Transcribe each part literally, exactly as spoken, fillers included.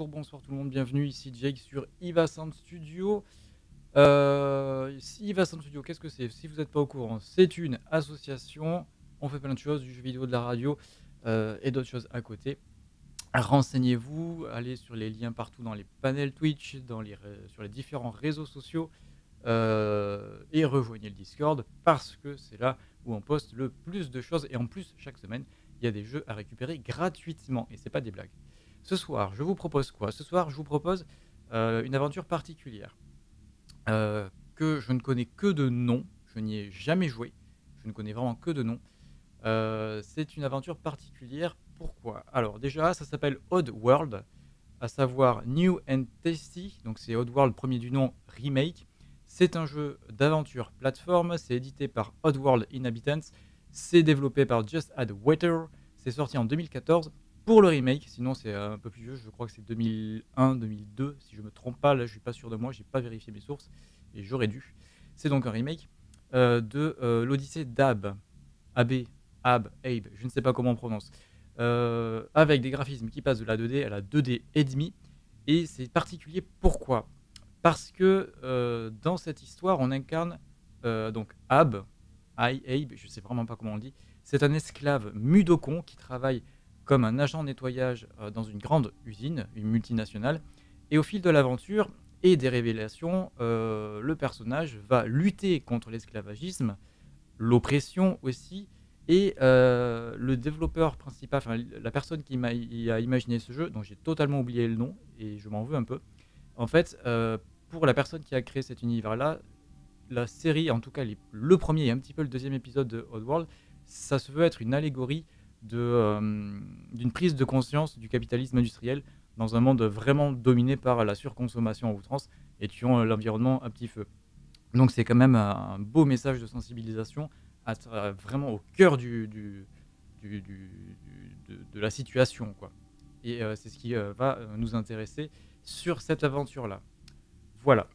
bonjour, bonsoir tout le monde, bienvenue ici Jake sur Iva Sound Studio. Euh, si Iva Sound Studio, qu'est-ce que c'est? Si vous n'êtes pas au courant, c'est une association, on fait plein de choses, du jeu vidéo, de la radio euh, et d'autres choses à côté. Renseignez-vous, allez sur les liens partout dans les panels Twitch, dans les, sur les différents réseaux sociaux euh, et rejoignez le Discord parce que c'est là où on poste le plus de choses et en plus chaque semaine il y a des jeux à récupérer gratuitement et c'est pas des blagues. Ce soir, je vous propose quoi? Ce soir, je vous propose euh, une aventure particulière euh, que je ne connais que de nom, je n'y ai jamais joué, je ne connais vraiment que de nom. Euh, c'est une aventure particulière. Pourquoi? Alors déjà, ça s'appelle Odd World, à savoir New and Tasty. Donc c'est Odd World premier du nom remake. C'est un jeu d'aventure plateforme. C'est édité par Odd World Inhabitants. C'est développé par Just Add Water. C'est sorti en deux mille quatorze pour le remake. Sinon c'est un peu plus vieux. Je crois que c'est deux mille un, deux mille deux si je me trompe pas. Là je suis pas sûr de moi. J'ai pas vérifié mes sources et j'aurais dû. C'est donc un remake euh, de euh, l'Odyssée d'Ab. A B. Ab, Abe, je ne sais pas comment on prononce, euh, avec des graphismes qui passent de la deux D à la deux D et demi. Et c'est particulier pourquoi? Parce que euh, dans cette histoire, on incarne euh, donc Ab, I, Abe, je ne sais vraiment pas comment on le dit. C'est un esclave mudokon qui travaille comme un agent de nettoyage euh, dans une grande usine, une multinationale. Et au fil de l'aventure et des révélations, euh, le personnage va lutter contre l'esclavagisme, l'oppression aussi. Et euh, le développeur principal, enfin la personne qui m'a, a imaginé ce jeu, dont j'ai totalement oublié le nom et je m'en veux un peu. En fait, euh, pour la personne qui a créé cet univers-là, la série, en tout cas les, le premier et un petit peu le deuxième épisode de Oddworld, ça se veut être une allégorie de, euh, d'une prise de conscience du capitalisme industriel dans un monde vraiment dominé par la surconsommation à outrance et tuant euh, l'environnement à petit feu. Donc c'est quand même un beau message de sensibilisation à, à, vraiment au cœur du, du, du, du, du de, de, la situation, quoi. Et euh, c'est ce qui euh, va nous intéresser sur cette aventure-là. Voilà.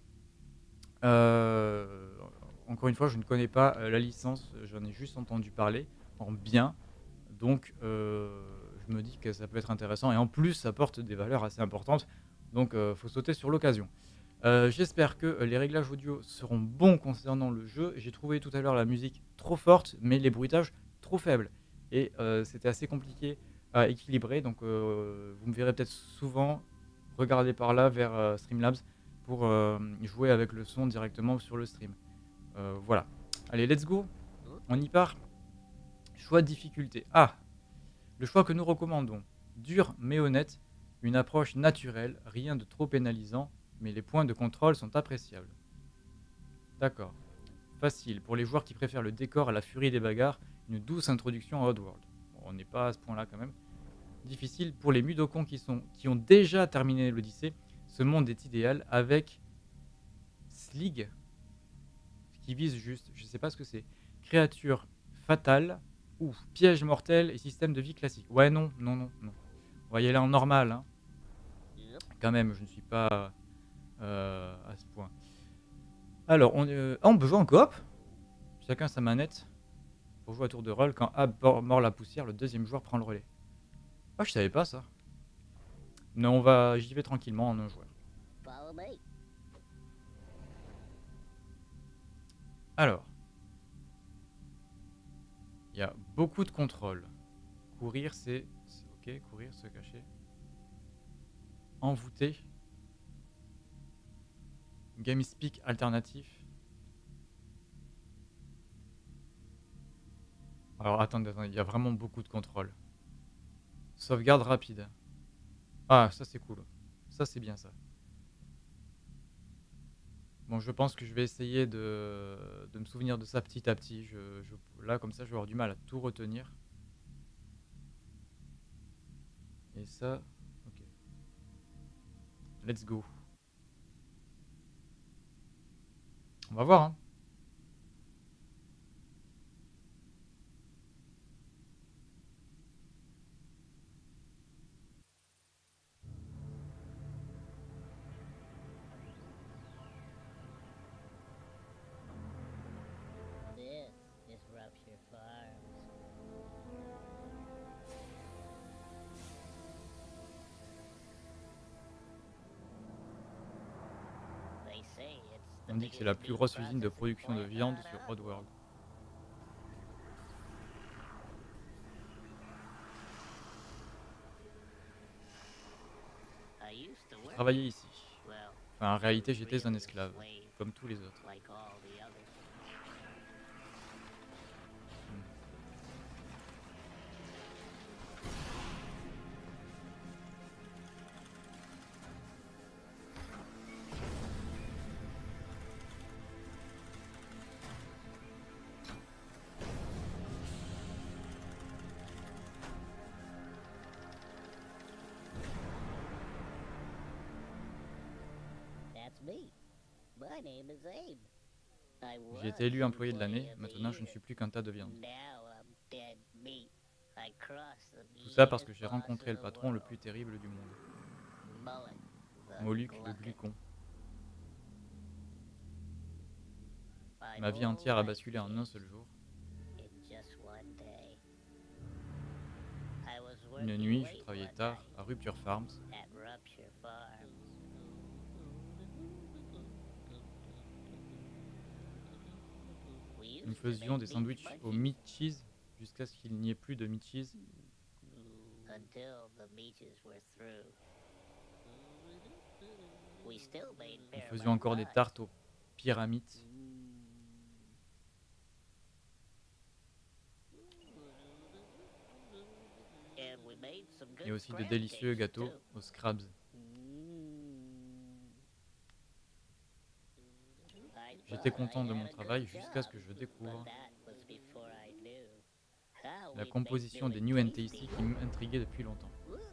Euh, encore une fois, je ne connais pas euh, la licence, j'en ai juste entendu parler en bien. Donc euh, je me dis que ça peut être intéressant. Et en plus, ça porte des valeurs assez importantes. Donc il euh, faut sauter sur l'occasion. Euh, J'espère que euh, les réglages audio seront bons concernant le jeu. J'ai trouvé tout à l'heure la musique trop forte, mais les bruitages trop faibles. Et euh, c'était assez compliqué à équilibrer. Donc euh, vous me verrez peut-être souvent regarder par là vers euh, Streamlabs pour euh, jouer avec le son directement sur le stream. Euh, voilà. Allez, let's go. On y part. Choix de difficulté. Ah, le choix que nous recommandons. Dur mais honnête. Une approche naturelle, rien de trop pénalisant, mais les points de contrôle sont appréciables. D'accord. Facile. Pour les joueurs qui préfèrent le décor à la furie des bagarres, une douce introduction à Oddworld. Bon, on n'est pas à ce point-là quand même. Difficile. Pour les mudokons qui, sont, qui ont déjà terminé l'Odyssée, ce monde est idéal avec Slig, ce qui vise juste, je sais pas ce que c'est, créature fatale, ou piège mortel et système de vie classique. Ouais, non, non, non, non. On va y aller en normal, hein. Yep. Quand même, je ne suis pas euh, à ce point. Alors, on, euh, ah, on peut jouer en coop. Chacun sa manette. Pour jouer à tour de rôle, quand Ab mord la poussière, le deuxième joueur prend le relais. Ah, je savais pas ça. Non, on va, j'y vais tranquillement en un joueur. Alors, il y a beaucoup de contrôle. Courir, c'est ok. Courir, se cacher. Envoûter. Game speak alternatif. Alors attendez, attendez, il y a vraiment beaucoup de contrôle. Sauvegarde rapide. Ah, ça c'est cool. Ça c'est bien ça. Bon, je pense que je vais essayer de, de me souvenir de ça petit à petit. Je, je, là, comme ça, je vais avoir du mal à tout retenir. Et ça, ok. Let's go. On va voir, hein. On dit que c'est la plus grosse usine de production de viande sur Oddworld. J'ai travaillé ici. Enfin, en réalité, j'étais un esclave, comme tous les autres. J'ai été élu employé de l'année, maintenant je ne suis plus qu'un tas de viande. Tout ça parce que j'ai rencontré le patron le plus terrible du monde. Moluc le glucon. Ma vie entière a basculé en un seul jour. Une nuit, je travaillais tard à Rupture Farms. Nous faisions des sandwichs au meat cheese jusqu'à ce qu'il n'y ait plus de meat cheese. Nous faisions encore des tartes aux pyramides. Et aussi de délicieux gâteaux aux scrabs. J'étais content de mon travail jusqu'à ce que je découvre la composition des New N T C qui m'intriguait depuis longtemps.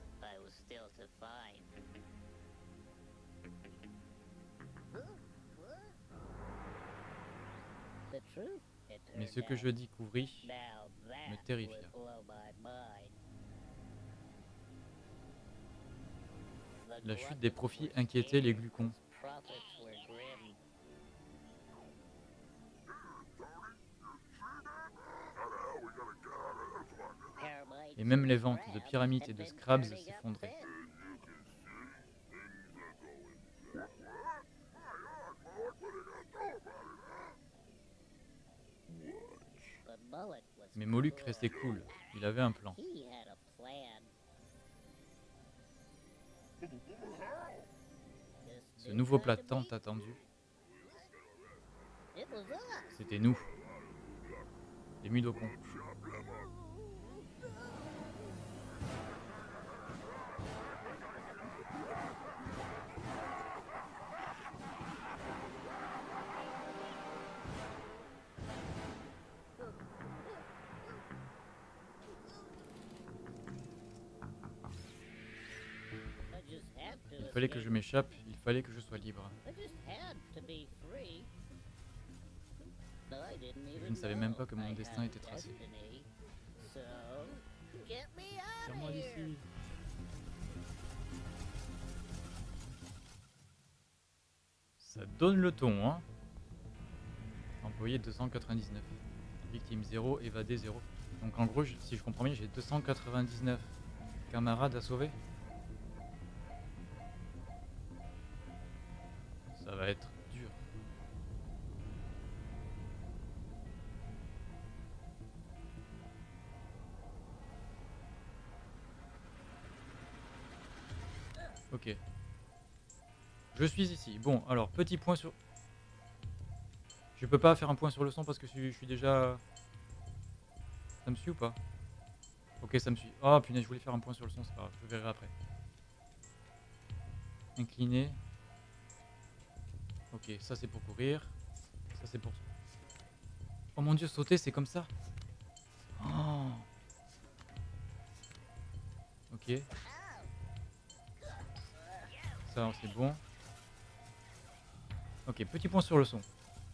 Mais ce que je découvris me terrifia. La chute des profits inquiétait les glucons. Et même les ventes de pyramides et de scrabs s'effondraient. Mais Moluc restait cool, il avait un plan. Ce nouveau plat tant attendu, c'était nous, les Mudokons. Il fallait que je m'échappe, il fallait que je sois libre. Je ne savais même pas que mon destin était tracé. Tire-moi d'ici. Ça donne le ton, hein. Employé deux cent quatre-vingt-dix-neuf. Victime zéro, évadé zéro. Donc en gros, je, si je comprends bien, j'ai deux cent quatre-vingt-dix-neuf camarades à sauver. Ça va être dur. Ok. Je suis ici. Bon, alors, petit point sur... Je peux pas faire un point sur le son parce que je suis déjà... Ça me suit ou pas? Ok, ça me suit. Oh punaise, je voulais faire un point sur le son, c'est pas grave, je verrai après. Incliné. Ok, ça c'est pour courir. Ça c'est pour... Oh mon dieu, sauter c'est comme ça. Oh. Ok. Ça c'est bon. Ok, petit point sur le son.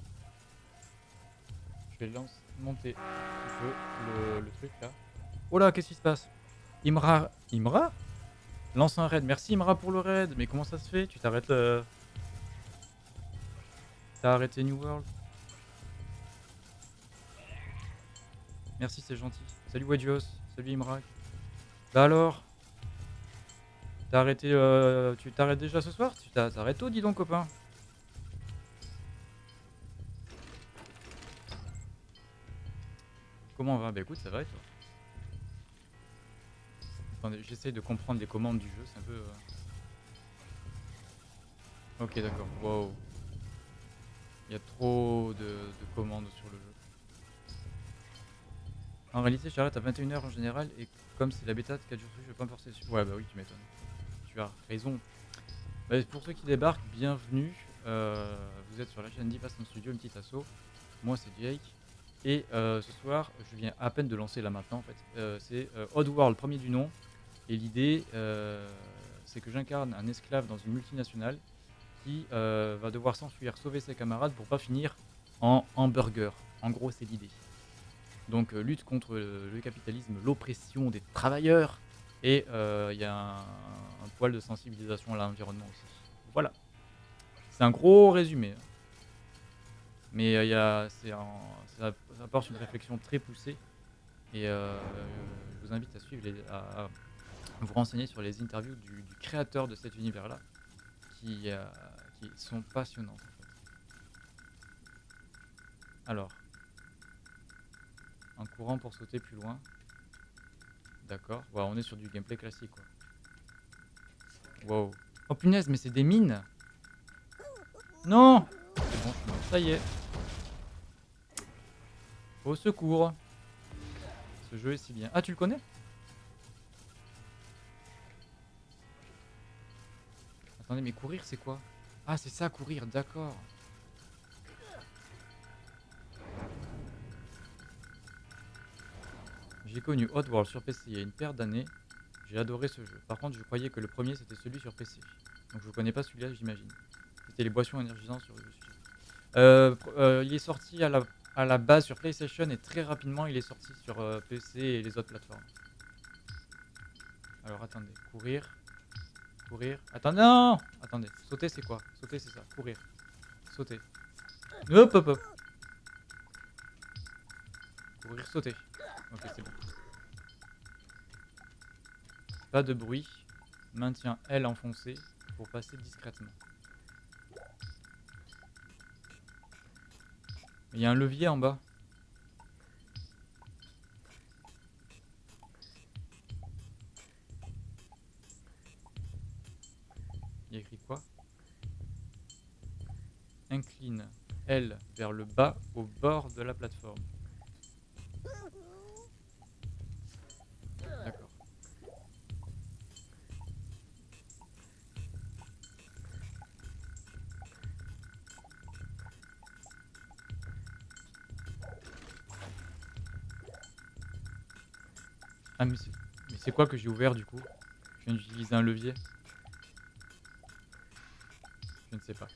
Je vais lancer, monter un peu le, le truc là. Oh là, qu'est-ce qui se passe? Imra... Imra lance un raid. Merci Imra pour le raid. Mais comment ça se fait? Tu t'arrêtes... Euh... T'as arrêté New World? Merci, c'est gentil. Salut Wadios. Salut Imra. Bah alors? T'as arrêté... Euh... Tu t'arrêtes déjà ce soir? Tu t'arrêtes tôt, dis donc copain. Comment on va? Bah écoute, ça va et toi? Attendez, j'essaye de comprendre les commandes du jeu, c'est un peu... euh, Ok, d'accord. Wow. Il y a trop de, de commandes sur le jeu. En réalité, j'arrête à vingt et une heures en général, et comme c'est la bêta de quatre jours dessus, je vais pas me forcer dessus. Ouais, bah oui, tu m'étonnes. Tu as raison. Bah, pour ceux qui débarquent, bienvenue. Euh, vous êtes sur la chaîne d'Ivason Studio, une petite asso. Moi, c'est Jake. Et euh, ce soir, je viens à peine de lancer là maintenant, en fait. Euh, c'est euh, Oddworld, premier du nom. Et l'idée, euh, c'est que j'incarne un esclave dans une multinationale qui euh, va devoir s'enfuir, sauver ses camarades pour pas finir en hamburger. En gros, c'est l'idée. Donc, euh, lutte contre le, le capitalisme, l'oppression des travailleurs. Et il euh, y a un, un poil de sensibilisation à l'environnement aussi. Voilà. C'est un gros résumé. Mais euh, y a, c'est un, ça, ça apporte une réflexion très poussée. Et euh, je vous invite à suivre, les, à, à vous renseigner sur les interviews du, du créateur de cet univers-là, qui, euh, qui sont passionnantes. En fait. Alors, un courant pour sauter plus loin. D'accord. Ouais, on est sur du gameplay classique, quoi. Wow. Oh punaise, mais c'est des mines. Non. C'est bon, je suis mort. Ça y est. Au secours. Ce jeu est si bien. Ah, tu le connais? Attendez, mais courir, c'est quoi? Ah, c'est ça, courir, d'accord. J'ai connu Oddworld sur P C il y a une paire d'années. J'ai adoré ce jeu. Par contre, je croyais que le premier c'était celui sur P C. Donc je connais pas celui-là, j'imagine. C'était les boissons énergisantes sur le sujet. Euh, euh, il est sorti à la, à la base sur PlayStation et très rapidement il est sorti sur euh, P C et les autres plateformes. Alors attendez, courir. Courir. Attends, non. Attendez, sauter c'est quoi? Sauter c'est ça, courir. Sauter. Hop hop hop. Courir, sauter. Ok, c'est bon. Pas de bruit. Maintiens L enfoncé pour passer discrètement. Il y a un levier en bas. Il y a écrit quoi? Incline L vers le bas au bord de la plateforme. D'accord. Ah mais c'est quoi que j'ai ouvert du coup? Je viens d'utiliser un levier. Je ne sais pas.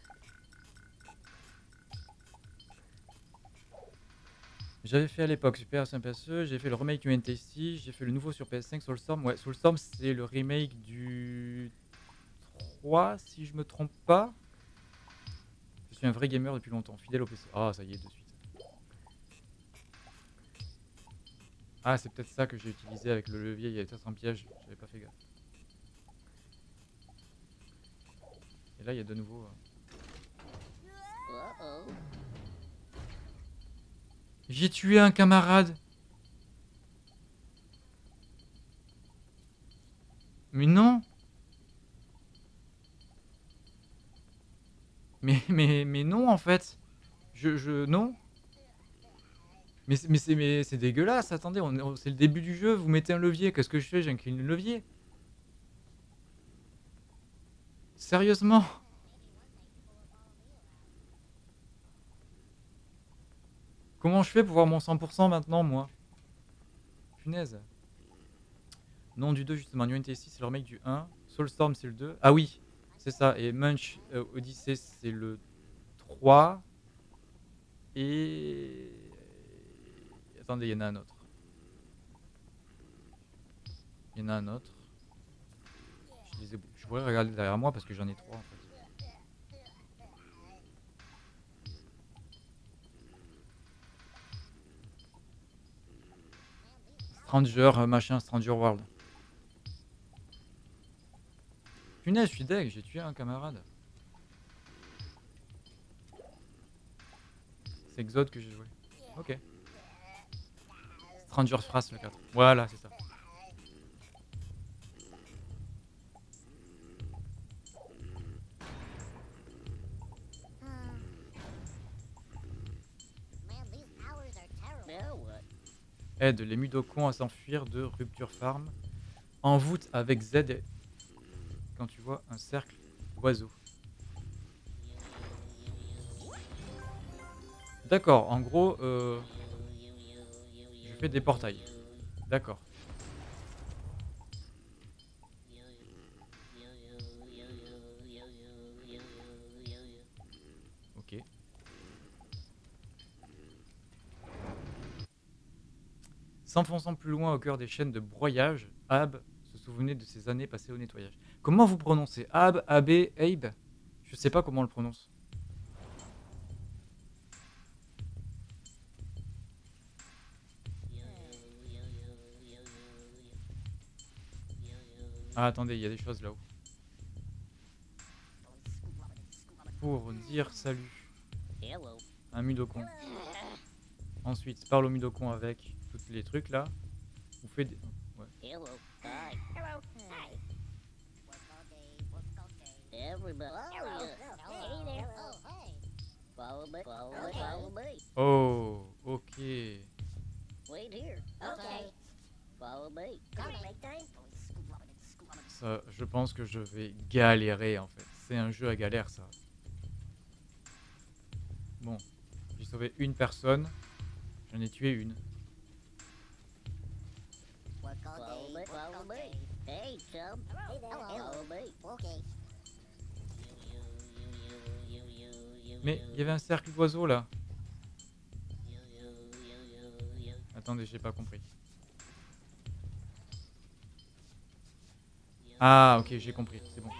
J'avais fait à l'époque Super S un P S E, j'ai fait le remake du N T S C, j'ai fait le nouveau sur P S cinq Soulstorm. Ouais, Soulstorm c'est le remake du trois si je me trompe pas. Je suis un vrai gamer depuis longtemps, fidèle au P C. Ah ça y est de suite. Ah c'est peut-être ça que j'ai utilisé avec le levier, il y avait peut-être un piège, j'avais pas fait gaffe. Et là il y a de nouveau... Euh... J'ai tué un camarade. Mais non. Mais, mais, mais non en fait. Je... je non. Mais c'est mais c'est mais c'est dégueulasse, attendez, on, on, c'est le début du jeu, vous mettez un levier, qu'est-ce que je fais? J'incline le levier. Sérieusement? Comment je fais pour voir mon cent pour cent maintenant, moi? Punaise. Nom du deux, justement. New N T S C, c'est le remake du un. Soulstorm, c'est le deux. Ah oui, c'est ça. Et Munch euh, Odyssey, c'est le trois. Et... Attendez, il y en a un autre. Il y en a un autre. Je, les ai... je pourrais regarder derrière moi parce que j'en ai trois en fait. Stranger, machin, Stranger World. Punaise, je suis deg, j'ai tué un camarade. C'est Exode que j'ai joué. Ok. Stranger Phrase le quatre. Voilà, c'est ça. Aide les Mudokons à s'enfuir de Rupture Farm. Envoûte avec Z quand tu vois un cercle d'oiseaux. D'accord, en gros, euh, je fais des portails. D'accord. Ok. S'enfonçant plus loin au cœur des chaînes de broyage, Ab se souvenait de ses années passées au nettoyage. Comment vous prononcez Ab, Abé, Abe? Je sais pas comment on le prononce. Ah, attendez, il y a des choses là-haut. Pour dire salut. Un Mudokon. Ensuite, parle au Mudokon avec tous les trucs là. Vous faites des... Ouais. Oh, ok. Ça, je pense que je vais galérer en fait. C'est un jeu à galère ça. Bon, j'ai sauvé une personne. J'en ai tué une. Mais il y avait un cercle d'oiseaux là. Attendez, j'ai pas compris. Ah, ok, j'ai compris, c'est bon.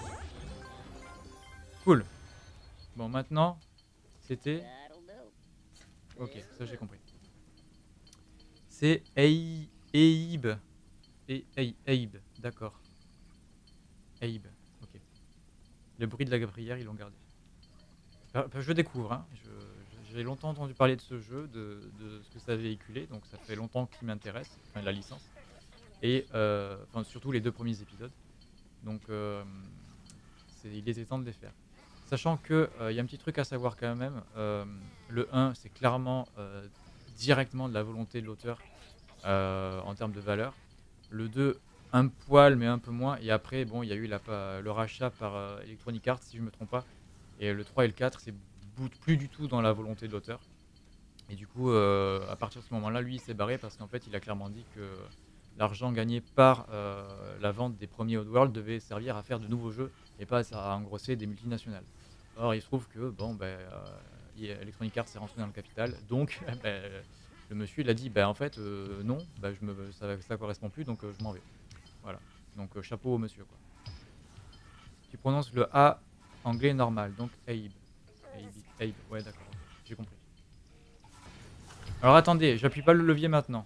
Cool. Bon, maintenant, c'était... Ok, ça j'ai compris. C'est Abe. Et Abe, d'accord. Abe, ok. Le bruit de la prière, ils l'ont gardé. Enfin, je découvre, hein. J'ai longtemps entendu parler de ce jeu, de, de ce que ça véhiculait, donc ça fait longtemps qu'il m'intéresse, enfin la licence. Et euh, enfin, surtout les deux premiers épisodes. Donc euh, il était temps de les faire. Sachant qu'il euh, y a un petit truc à savoir quand même, euh, le un c'est clairement euh, directement de la volonté de l'auteur euh, en termes de valeur. Le deux, un poil mais un peu moins. Et après, bon, il y a eu la, le rachat par euh, Electronic Arts si je ne me trompe pas. Et le trois et le quatre, c'est plus du tout dans la volonté de l'auteur. Et du coup, euh, à partir de ce moment-là, lui, il s'est barré parce qu'en fait, il a clairement dit que l'argent gagné par euh, la vente des premiers Oddworld devait servir à faire de nouveaux jeux et pas à engrosser des multinationales. Or, il se trouve que bon, ben, euh, Electronic Arts est rentré dans le capital, donc ben, le monsieur il a dit ben, en fait euh, non, ben, je me, ça ne correspond plus, donc euh, je m'en vais. Voilà, donc euh, chapeau au monsieur quoi. Tu prononces le A anglais normal, donc Abe. Abe, Abe. Ouais d'accord, j'ai compris. Alors attendez, j'appuie pas le levier maintenant.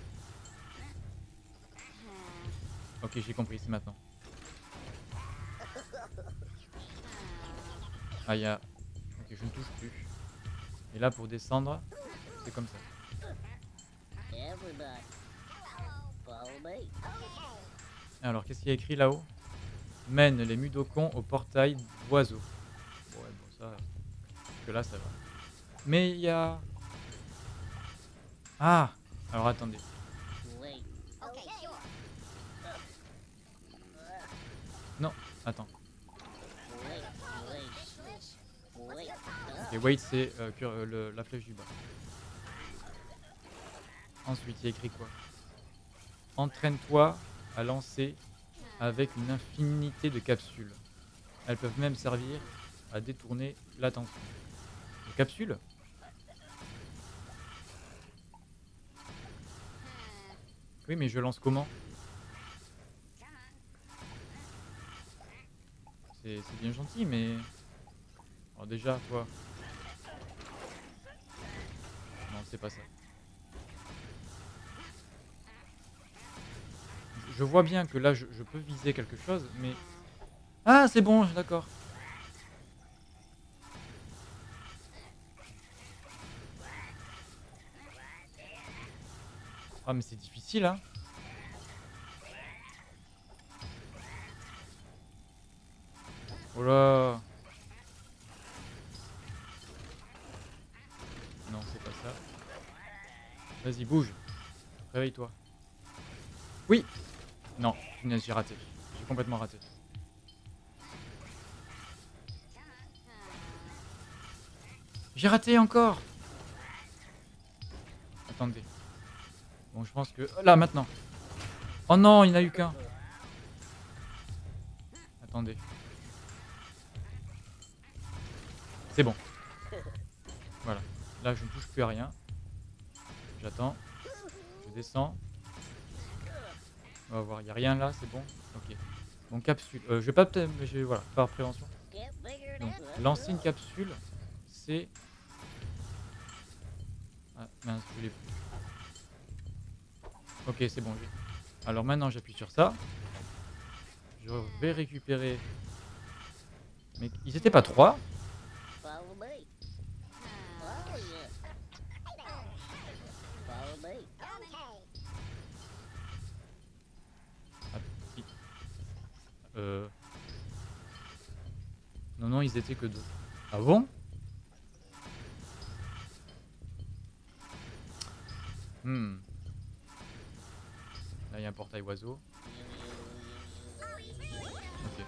Ok, j'ai compris, c'est maintenant. Ah, il y a... Ok, je ne touche plus. Et là, pour descendre, c'est comme ça. Alors, qu'est-ce qu'il y a écrit là-haut? Mène les Mudokons au portail d'oiseaux. Ouais, bon, ça... Parce que là, ça va. Mais il y a... Ah! Alors, attendez. Non, attends. Ok, wait, c'est euh, la flèche du bas. Ensuite, il y a écrit quoi? Entraîne-toi à lancer avec une infinité de capsules. Elles peuvent même servir à détourner l'attention. Des capsules? Oui, mais je lance comment? C'est bien gentil, mais... Alors déjà, toi... Non, c'est pas ça. Je vois bien que là, je, je peux viser quelque chose, mais... Ah, c'est bon, d'accord. Ah, mais c'est difficile, hein. Oh là. Non, c'est pas ça. Vas-y, bouge. Réveille-toi. Oui. Non, punaise, j'ai raté. J'ai complètement raté. J'ai raté encore. Attendez. Bon, je pense que... Là, maintenant. Oh non, il n'y en a eu qu'un. Attendez. C'est bon. Voilà. Là, je ne touche plus à rien. J'attends. Je descends. On va voir. Il n'y a rien là, c'est bon. Ok. Bon, capsule. Euh, je vais pas peut-être... Mais je vais... Voilà, par prévention. Donc, lancer une capsule, c'est... Ah, mince, je l'ai plus. Ok, c'est bon. Alors maintenant, j'appuie sur ça. Je vais récupérer... Mais ils étaient pas trois? Ah, il- euh... Non, non, ils étaient que deux. Ah bon? Hmm. Là, il y a un portail oiseau. Ok.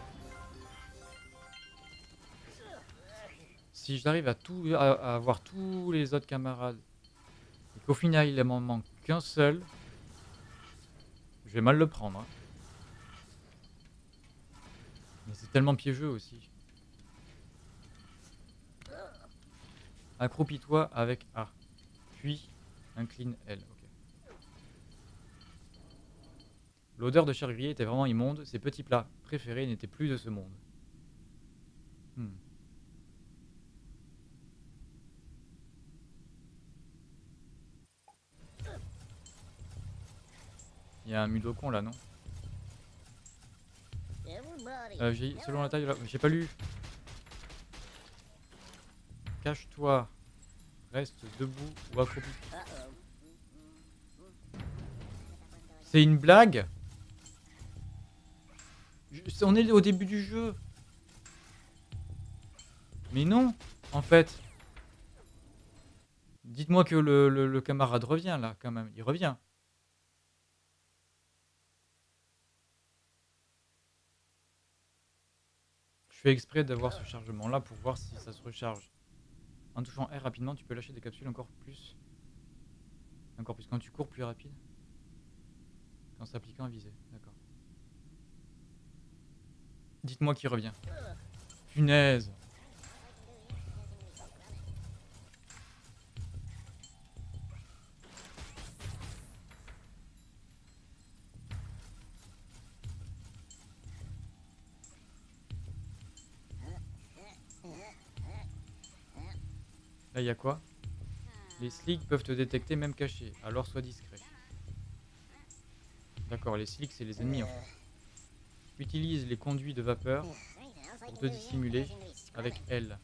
Si j'arrive à tout, à, à avoir tous les autres camarades, et qu'au final il m'en manque qu'un seul, je vais mal le prendre. Hein. Mais c'est tellement piégeux aussi. Accroupis-toi avec A. Puis incline L. Okay. L'odeur de chair grillée était vraiment immonde. Ses petits plats préférés n'étaient plus de ce monde. Hmm. Il y a un mudokon là, non? euh, Selon la taille, j'ai pas lu. Cache-toi. Reste debout ou accroupi. C'est une blague? Je, On est au début du jeu. Mais non, en fait. Dites-moi que le, le, le camarade revient là, quand même. Il revient. Je fais exprès d'avoir ce chargement là pour voir si ça se recharge. En touchant R rapidement, tu peux lâcher des capsules encore plus. Encore plus quand tu cours plus rapide. Qu'en s'appliquant à viser. D'accord. Dites-moi qui revient. Punaise. Là, il y a quoi? Les slicks peuvent te détecter même caché, alors sois discret. D'accord, les slicks, c'est les ennemis en fait. Utilise les conduits de vapeur pour te dissimuler avec L.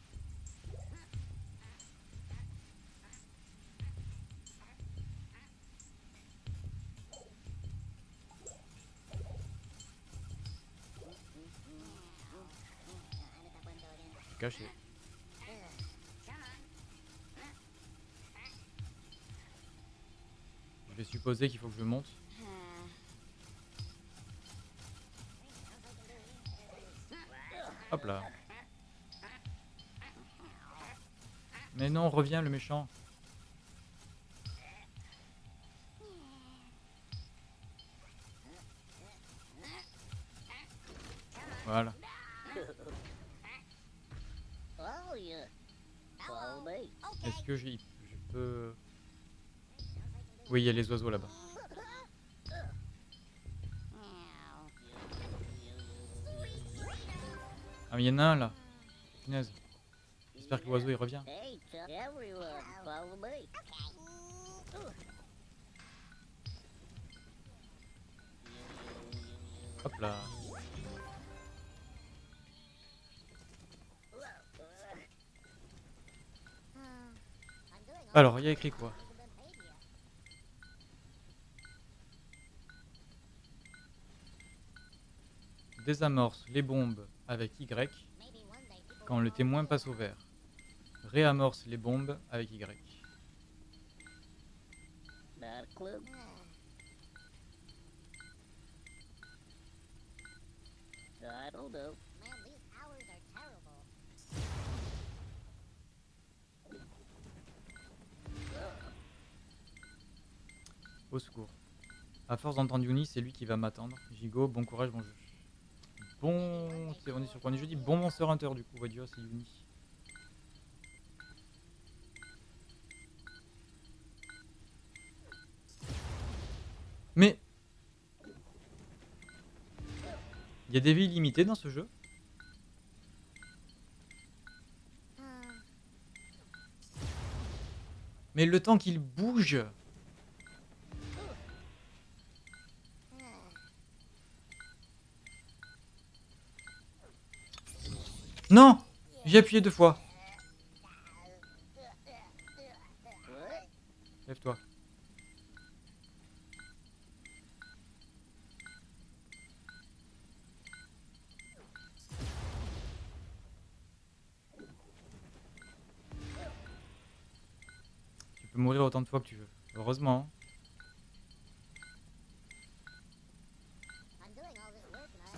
Caché. Je vais supposer qu'il faut que je monte. Hop là. Mais non, reviens le méchant. Voilà. Est-ce que je, je peux... Oui, il y a les oiseaux là-bas. Ah mais il y en a un là. Punaise. J'espère que l'oiseau il revient. Hop là. Alors, il y a écrit quoi? Désamorce les bombes avec Y quand le témoin passe au vert. Réamorce les bombes avec Y. Not a clue. I don't know. Man, these hours are terrible. Au secours. À force d'entendre Yuni, c'est lui qui va m'attendre. Gigo, bon courage, bon jeu. Bon... c'est- On est sur quoi on est jeudi. Bon Monster Hunter du coup, Wadio, c'est Yuni. Mais... Il y a des vies illimitées dans ce jeu. Uh, Mais le temps qu'il bouge... uh, Non! J'ai appuyé deux fois. What? Lève-toi. Tu peux mourir autant de fois que tu veux. Heureusement. hein. I'm doing all this work and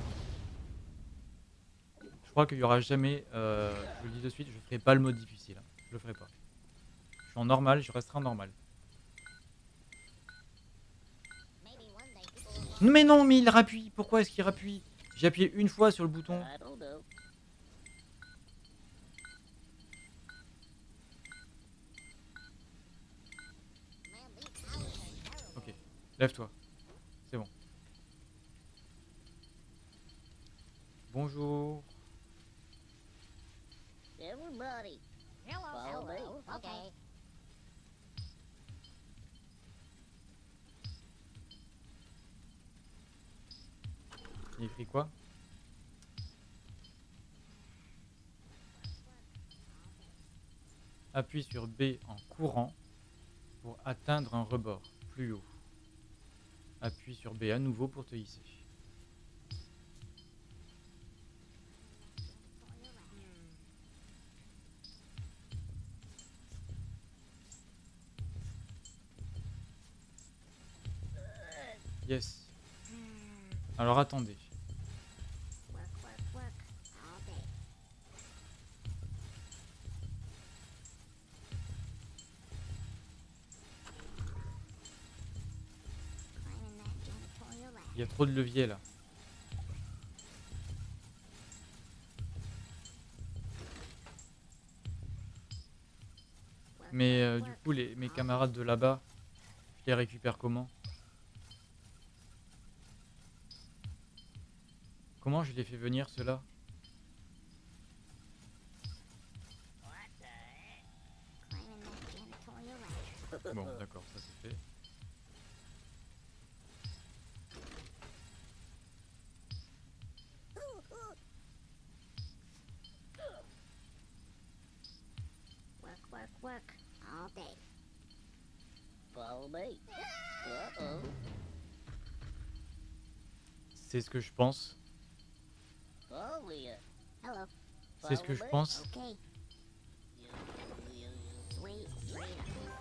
I... Je crois qu'il y aura jamais... euh, je le dis de suite, je ferai pas le mode difficile. hein. Je le ferai pas. Je suis en normal, je resterai en normal. Maybe one day people will... Mais non, mais il rappuie. Pourquoi est-ce qu'il rappuie? J'ai appuyé une fois sur le bouton. I don't know. Man, these hours are terrible. Ok, lève-toi. C'est bon. Bonjour. Everybody. Hello, Follow me. hello. Okay. Il écrit quoi? Appuie sur B en courant pour atteindre un rebord plus haut. Appuie sur B à nouveau pour te hisser. Yes. Alors attendez. Work, work, work. All day. Climbing that janitorial ladder. Il y a trop de leviers là. Work, Mais work, euh, du work. coup, les, mes All camarades de là-bas, je les récupère comment? Comment je les fais venir ceux-là? What the heck? Climbing that janitorial ladder. Bon, d'accord, ça c'est fait. Work, work, work. All day. Follow me. Uh-oh. C'est ce que je pense. Follow ya. Hello. C'est ce que je Follow me. pense. Okay. You, you, you. Sweet, sweet.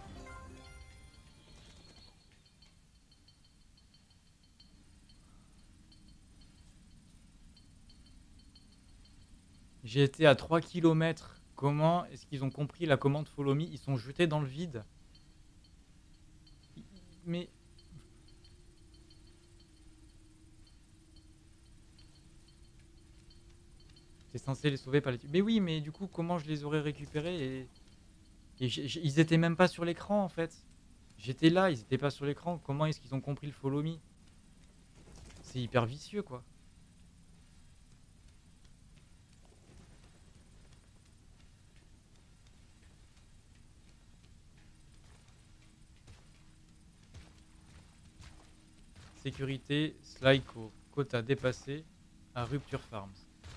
J'ai été à trois kilomètres. Comment est-ce qu'ils ont compris la commande follow me? Ils sont jetés dans le vide. Mais... T'es censé les sauver par les... Mais oui, mais du coup, comment je les aurais récupérés et... et j'ai- j'ai- ils étaient même pas sur l'écran en fait. J'étais là, ils étaient pas sur l'écran. Comment est-ce qu'ils ont compris le follow me? C'est hyper vicieux quoi. Sécurité, Slyco, quota dépassé à Rupture Farms.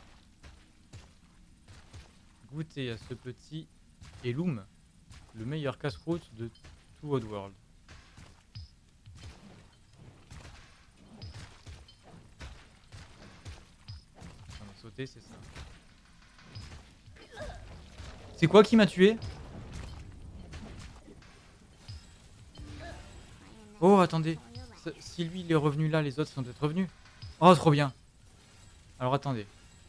Goûtez à ce petit Elum, le meilleur casse-croûte de tout Oddworld. sauter, c'est ça. C'est quoi qui m'a tué? Oh, attendez. Ça- Si lui, il est revenu là, les autres sont peut-être revenus. Oh, trop bien. Alors, attendez.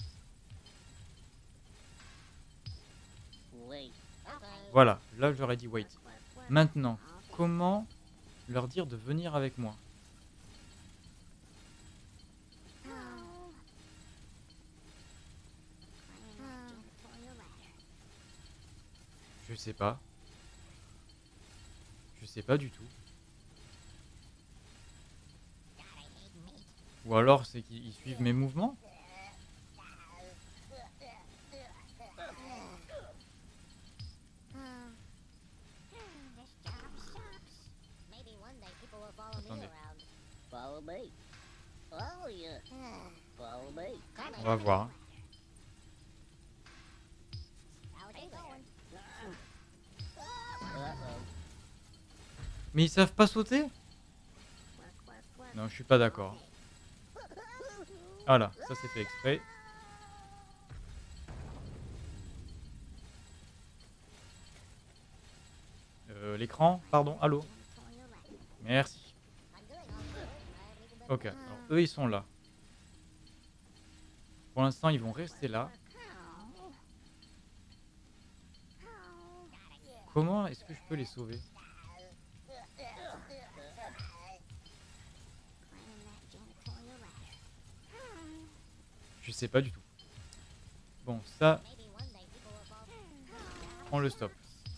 Wait. Voilà, là, j'aurais dit wait. Maintenant, comment leur dire de venir avec moi? Je sais pas. Je sais pas du tout. Ou alors, c'est qu'ils ils suivent mes mouvements? Attendez, Follow me. Follow you. Follow me. on va voir. Uh-oh. Mais ils savent pas sauter? Non, je suis pas d'accord. Ah là, ça c'est fait exprès. Euh, l'écran, pardon, allô. Merci. Ok, alors eux ils sont là. Pour l'instant ils vont rester là. Comment est-ce que je peux les sauver? Je sais pas du tout. Bon, ça, on le stop.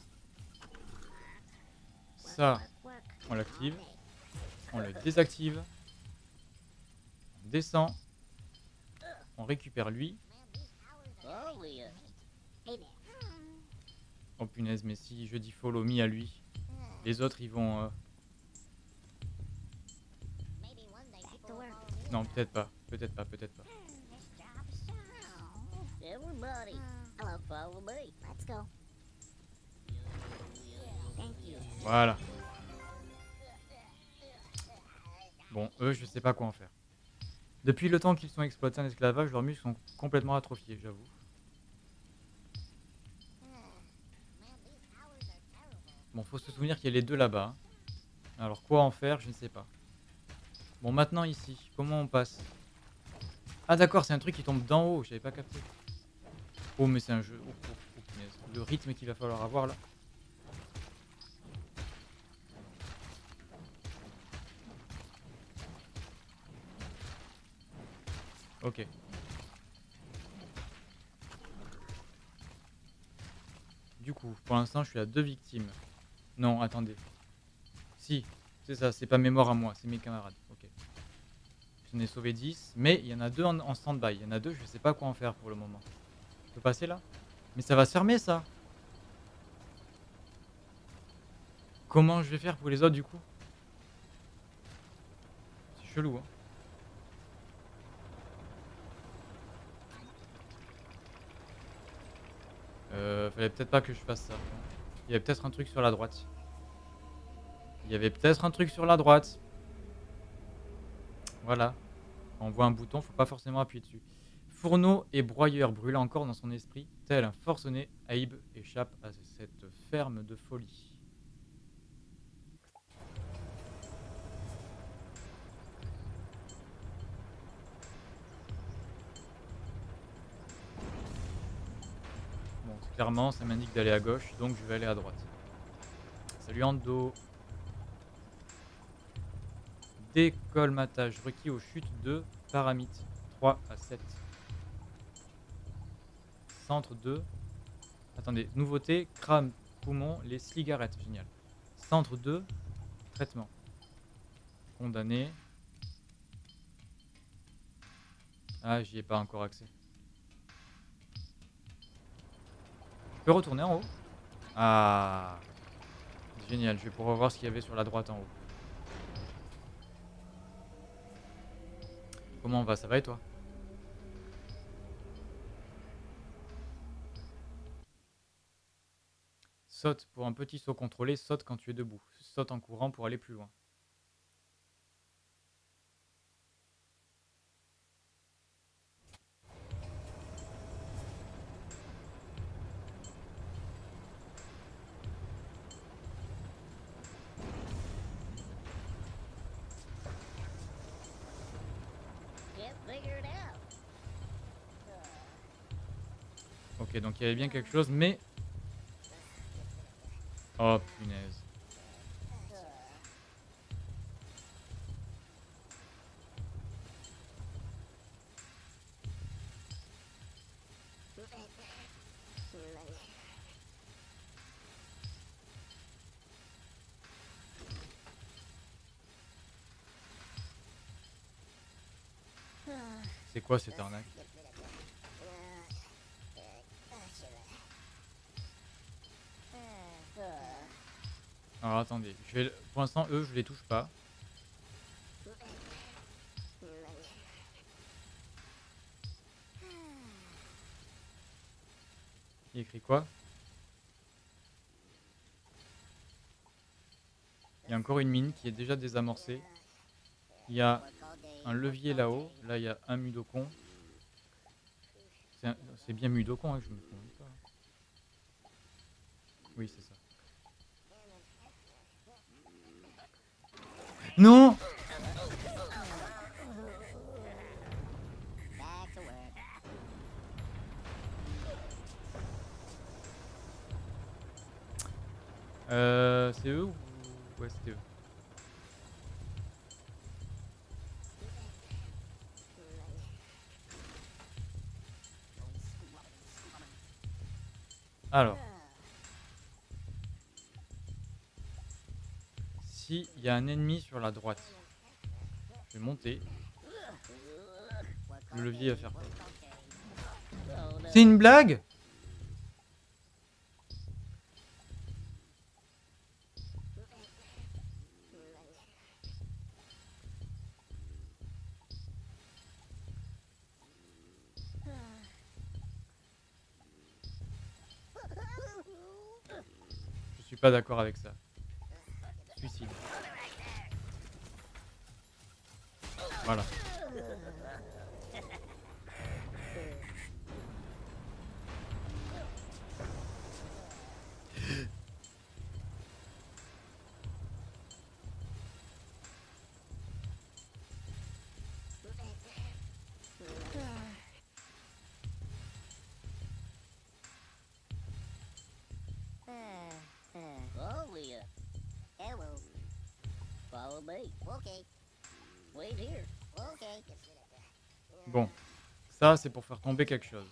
Ça, on l'active. On le désactive. On descend. On récupère lui. Follow you. Oh punaise, mais si je dis follow me à lui, les autres ils vont... euh, Non, peut-être pas. Peut-être pas, peut-être pas. Everybody. Follow me. Let's go. Thank you. Voilà. Bon, eux, je sais pas quoi en faire. Depuis le temps qu'ils sont exploités en esclavage, leurs muscles sont complètement atrophiés, j'avoue. Bon, faut se souvenir qu'il y a les deux là-bas. Alors, quoi en faire, je ne sais pas. Bon, maintenant ici, comment on passe? Ah d'accord, c'est un truc qui tombe d'en haut, j'avais pas capté. Oh, mais c'est un jeu... Oh, oh, oh, punaise. Le rythme qu'il va falloir avoir là. Ok. Du coup, pour l'instant, je suis à deux victimes. Non, attendez. Si, c'est ça, c'est pas mes morts à moi, c'est mes camarades. Ok. J'en ai sauvé dix, mais il y en a deux en, en stand-by. Il y en a deux, je sais pas quoi en faire pour le moment. Je peux passer là? Mais ça va se fermer ça! Comment je vais faire pour les autres du coup? C'est chelou, hein. Euh, fallait peut-être pas que je fasse ça. Il y avait peut-être un truc sur la droite. Il y avait peut-être un truc sur la droite. Voilà. Quand on voit un bouton, faut pas forcément appuyer dessus. Fourneau et broyeur brûlent encore dans son esprit. Tel un forcené, Aïb échappe à cette ferme de folie. Bon, clairement, ça m'indique d'aller à gauche, donc je vais aller à droite. Salut Ando. Décolmatage requis aux chutes de paramite. trois à sept. Centre deux. Attendez, nouveauté, crâne, poumon, les cigarettes. Génial. Centre deux, traitement. Condamné. Ah, j'y ai pas encore accès. Je peux retourner en haut? Ah, génial, je vais pouvoir voir ce qu'il y avait sur la droite en haut. Comment on va? Ça va et toi? Saute pour un petit saut contrôlé, saute quand tu es debout. Saute en courant pour aller plus loin. Figure it out. Ok, donc il y avait bien quelque chose, mais... Oh, punaise. C'est quoi cette arnaque? Alors attendez, je vais... pour l'instant, eux, je les touche pas. Il écrit quoi? Il y a encore une mine qui est déjà désamorcée. Il y a un levier là-haut. Là, il y a un Mudokon. C'est un... bien Mudokon, hein, que je me trompe pas. Oui, c'est ça. Non! Back to work. Euh, c'est eux ou... Ouais, c'était eux. Alors. Si il y a un ennemi sur la droite, je vais monter. Le levier va faire quoi? Oh no. C'est une blague? Je suis pas d'accord avec ça. Suicide. Voilà. Oh yeah. Hello. Follow me. Okay. Wait here. Okay. Bon. Ça, c'est pour faire tomber quelque chose.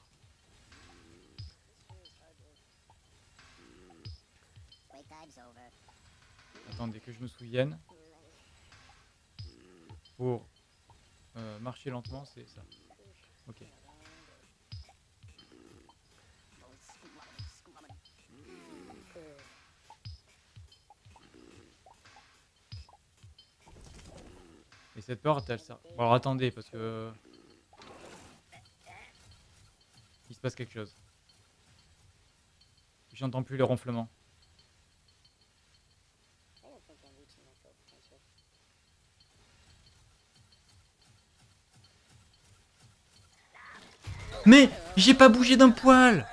Playtime's over. Attendez que je me souvienne. Pour euh, marcher lentement, c'est ça. Ok. Et cette porte, elle sert... Bon, alors attendez, parce que... Il se passe quelque chose. J'entends plus le ronflement. I don't think I'm reaching my full potential. Mais j'ai pas bougé d'un poil!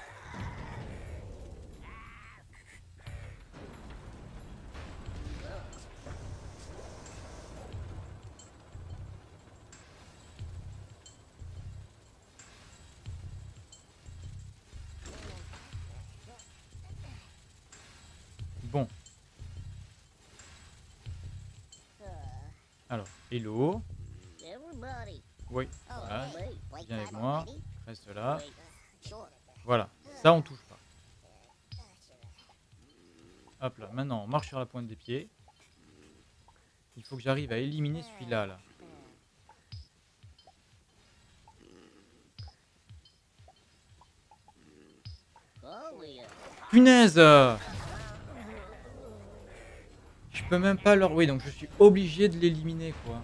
Bon. Alors, hello. Everybody. Oui, Oh, voilà. wait. Viens avec moi. Reste là. Wait. Sure. Voilà. Ça, on touche pas. Hop là. Maintenant, on marche sur la pointe des pieds. Il faut que j'arrive à éliminer celui-là, là. Oh yeah. Punaise! Je peux même pas leur... Oui, donc je suis obligé de l'éliminer, quoi.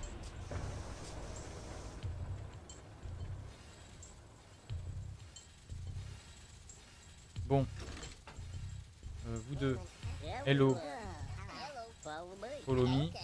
Bon. Euh, vous deux. Hello. Hello. Follow me. Follow me. Okay.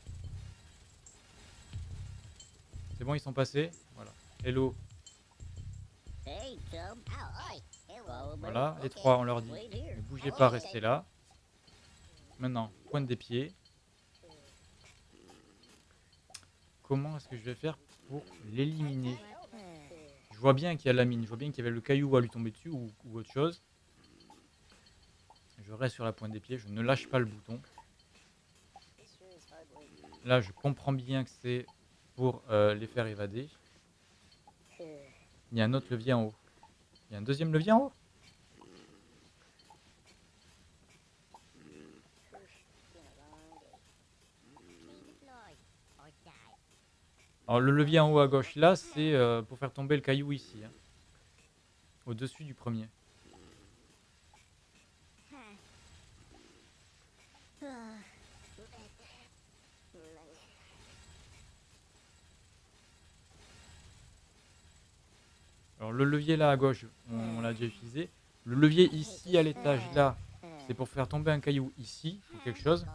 C'est bon, ils sont passés. Voilà. Hello. Hey, chum. Oh, oi. Hello. Follow me. Voilà. Les trois, on leur dit. Wait here. Ne bougez pas, restez là. Maintenant, pointe des pieds. Comment est-ce que je vais faire pour l'éliminer. Je vois bien qu'il y a la mine, je vois bien qu'il y avait le caillou à lui tomber dessus ou, ou autre chose. Je reste sur la pointe des pieds, je ne lâche pas le bouton. Là, je comprends bien que c'est pour euh, les faire évader. Il y a un autre levier en haut. Il y a un deuxième levier en haut. Alors le levier en haut à gauche là, c'est euh, pour faire tomber le caillou ici. Hein. Au-dessus du premier. Alors le levier là à gauche, on, on l'a déjà utilisé. Le levier ici à l'étage là, c'est pour faire tomber un caillou ici ou quelque chose.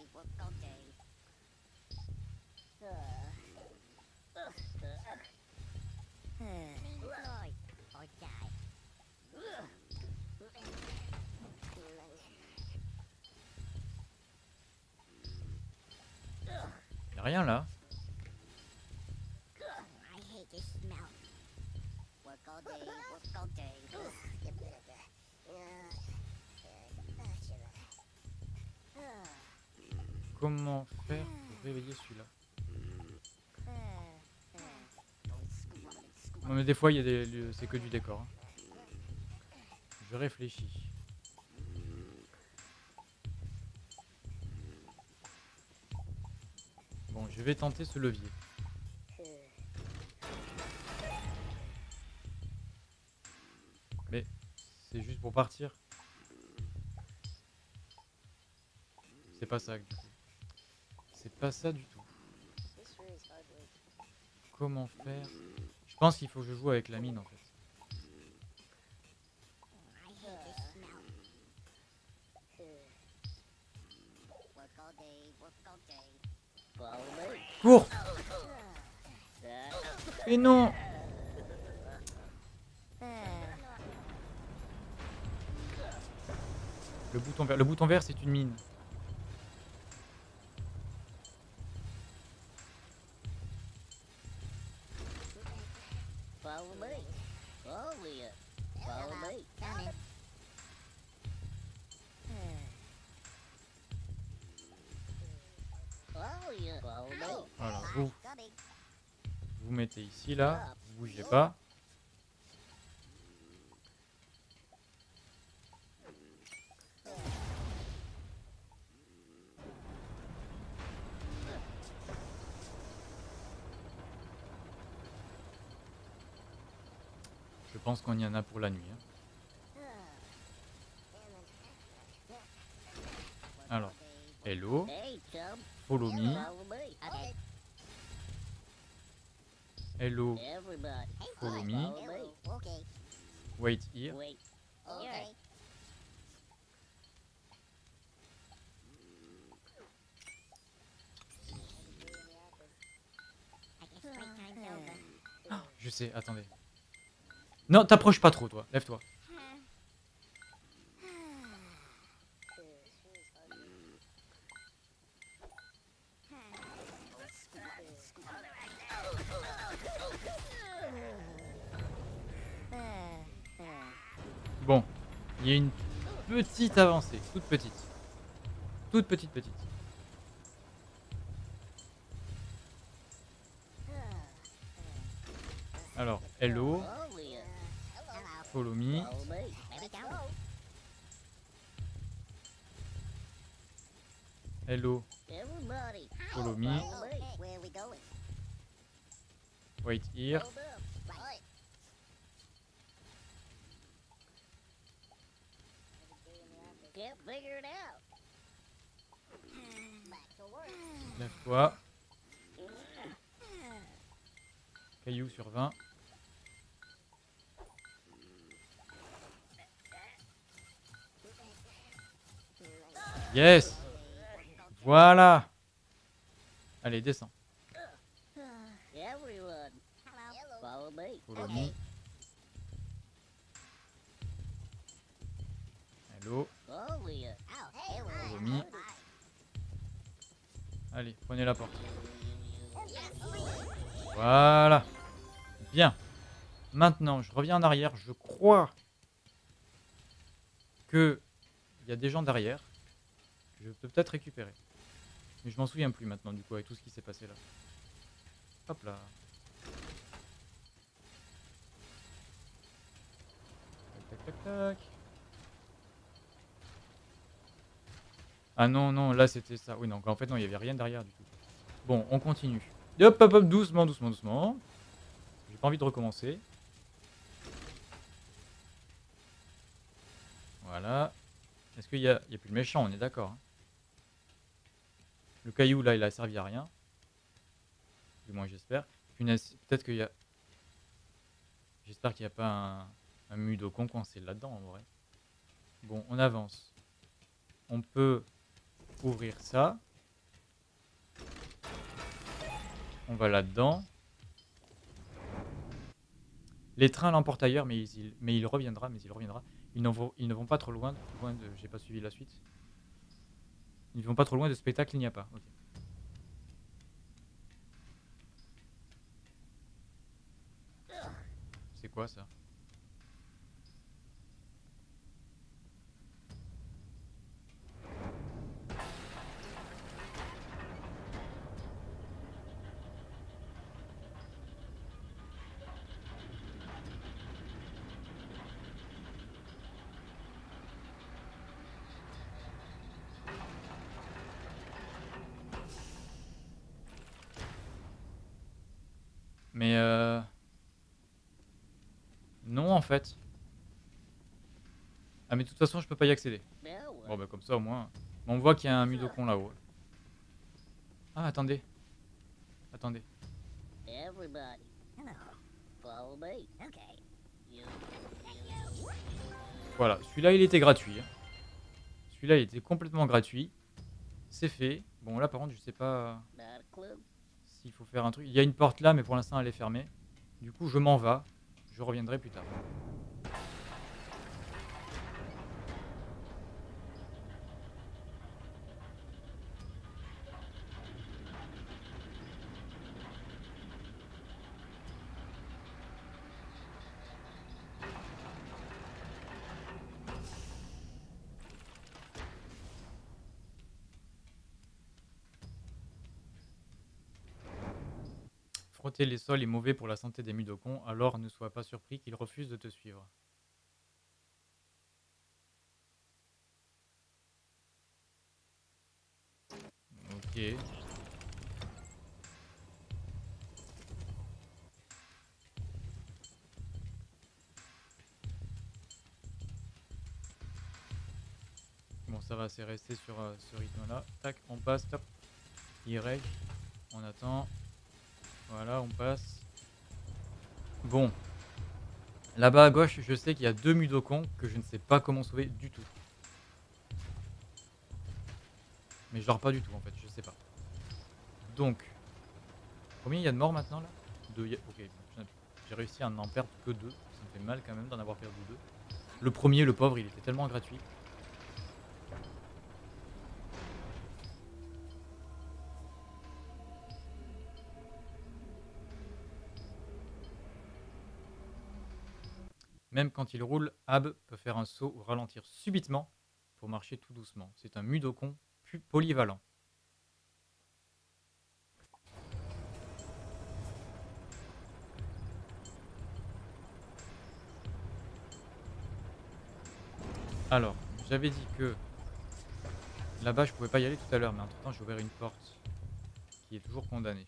Il n'y a rien là. Comment faire pour réveiller celui-là? Non mais des fois il y a des, c'est que du décor. Hein. Je réfléchis. Bon, je vais tenter ce levier. Mais c'est juste pour partir. C'est pas ça du coup. C'est pas ça du tout. Comment faire? Je pense qu'il faut que je joue avec la mine en fait. Cours! Et non! Le bouton vert, le bouton vert c'est une mine. Follow me. Follow you. Follow me. Follow you. Follow me. Voilà, vous vous mettez ici là, vous bougez pas. Je pense qu'on y en a pour la nuit. Hein. Alors, hello, Hey, chum. follow me, Follow me. Okay. hello, Everybody. follow me, Follow me. Okay. wait here. Wait. Okay. I guess break time's over. Je sais, attendez. Non, t'approches pas trop toi, lève-toi. Bon, il y a une petite avancée, toute petite. Toute petite petite. Alors, hello, Follow you. follow me, Follow me. Ready, go. hello, Everybody. follow me, Follow me. Where are we going? wait here. Hold up. Right. Can't figure it out. Back to work. Lève-toi. Caillou sur vingt. Yes. Voilà. Allez, descends. Everyone. Hello. Follow me. Follow me. Hello. Follow you. Oh, hey, Follow we're me. Allez, prenez la porte. Voilà. Voilà. Bien. Maintenant, je reviens en arrière. Je crois que il y a des gens derrière que je peux peut-être récupérer. Mais je m'en souviens plus maintenant, du coup, avec tout ce qui s'est passé là. Hop là. Tac, tac, tac, tac. Ah non, non, là c'était ça. Oui, donc en fait, non, il n'y avait rien derrière du tout. Bon, on continue. Et hop, hop, hop, doucement, doucement, doucement. J'ai pas envie de recommencer. Voilà. Est-ce qu'il y a... Il y a plus de méchant, on est d'accord. Hein. Le caillou, là, il a servi à rien. Du moins, j'espère. Punaise, peut-être qu'il y a... J'espère qu'il n'y a pas un, un Mudokon coincé là-dedans, en vrai. Bon, on avance. On peut ouvrir ça. On va là-dedans. Les trains l'emportent ailleurs, mais il, mais il reviendra, mais il reviendra. Ils, vont, ils ne vont pas trop loin, loin de... J'ai pas suivi la suite. Ils ne vont pas trop loin de spectacle, il n'y a pas. Okay. C'est quoi ça? Mais euh... non en fait. Ah mais de toute façon je peux pas y accéder. Bon bah comme ça au moins. On voit qu'il y a un Mudokon là-haut. Ah attendez. Attendez. Everybody, Hello. follow me. Okay. You, you, Voilà, celui-là il était gratuit. Hein. Celui-là il était complètement gratuit. C'est fait. Bon là par contre je sais pas not a clue. s'il faut faire un truc. Il y a une porte là mais pour l'instant elle est fermée. Du coup je m'en vais. Je reviendrai plus tard. Frotter les sols est mauvais pour la santé des Mudokons, alors ne sois pas surpris qu'ils refusent de te suivre. Ok. Bon ça va, c'est resté sur euh, ce rythme là. Tac, on passe, top. Y, on attend. Voilà, on passe. Bon. Là-bas à gauche, je sais qu'il y a deux Mudokons que je ne sais pas comment sauver du tout. Mais genre pas du tout en fait, je sais pas. Donc, combien il y a de morts maintenant là? Deux. Y a... Ok, j'ai réussi à n'en perdre que deux. Ça me fait mal quand même d'en avoir perdu deux. Le premier, le pauvre, il était tellement gratuit. Même quand il roule, Ab peut faire un saut ou ralentir subitement pour marcher tout doucement. C'est un Mudokon plus polyvalent. Alors, j'avais dit que là-bas je pouvais pas y aller tout à l'heure, mais entre temps j'ai ouvert une porte qui est toujours condamnée.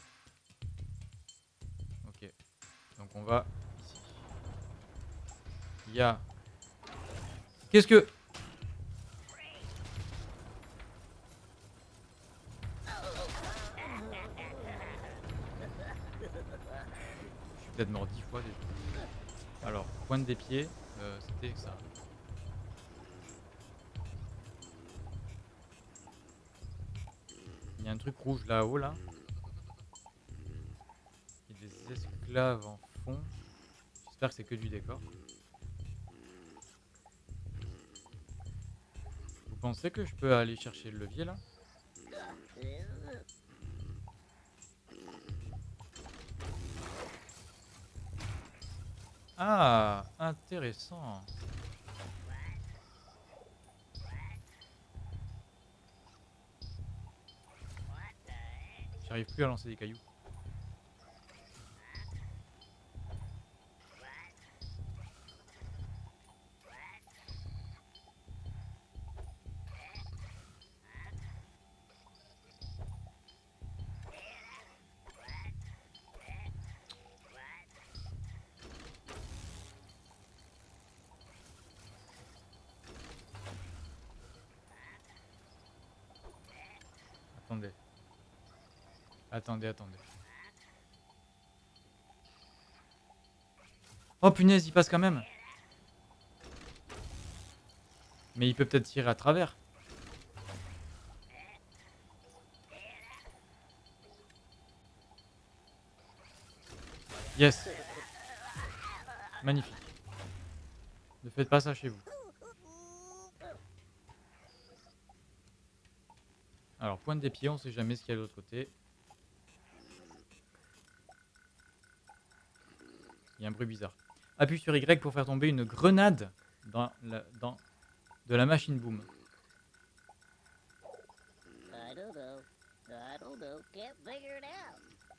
Ok, donc on va ici. Il y a... Qu'est-ce que... Je suis peut-être mort dix fois déjà. Alors, pointe des pieds, euh, c'était ça. Il y a un truc rouge là-haut, là. Il y a des esclaves en fond. J'espère que c'est que du décor. Vous pensez que je peux aller chercher le levier, là? Ah, intéressant. J'arrive plus à lancer des cailloux. Attendez. Attendez, attendez. Oh punaise, il passe quand même. Mais il peut peut-être tirer à travers. Yes. Magnifique. Ne faites pas ça chez vous. Alors, pointe des pieds, on sait jamais ce qu'il y a de l'autre côté. Il y a un bruit bizarre. Appuie sur Y pour faire tomber une grenade dans, la, dans de la machine boom. I don't know. I don't know. Can't figure it out.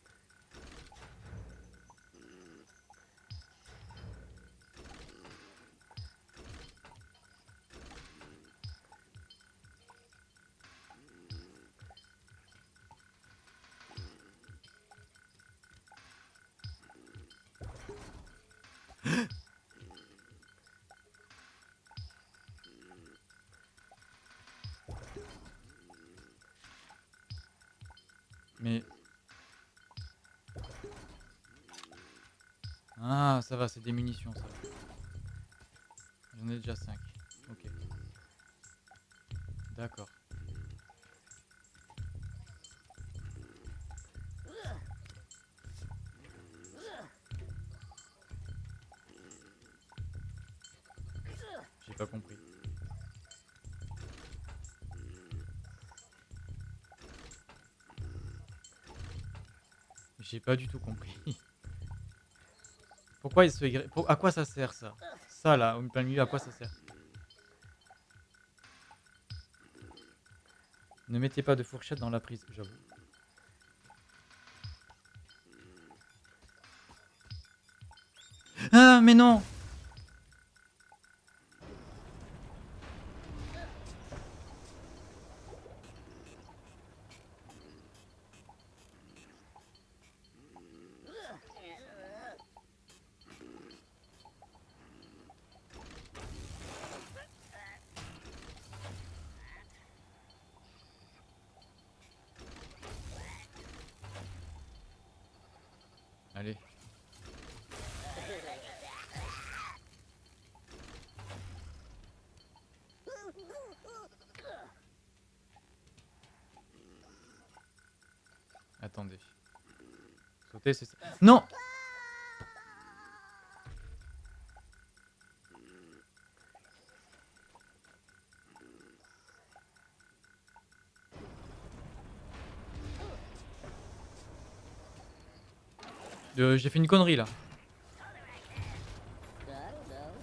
Mais... Ah, ça va, c'est des munitions, ça va. J'en ai déjà cinq. Ok. D'accord. J'ai pas compris. J'ai pas du tout compris. Pourquoi il se Y... Pour... À quoi ça sert ça? Ça là, au plein milieu, à quoi ça sert? Ne mettez pas de fourchette dans la prise, j'avoue. Ah, mais non! Allez. Attendez. Sauter, c'est ça. Non! Euh, J'ai fait une connerie là. I don't know.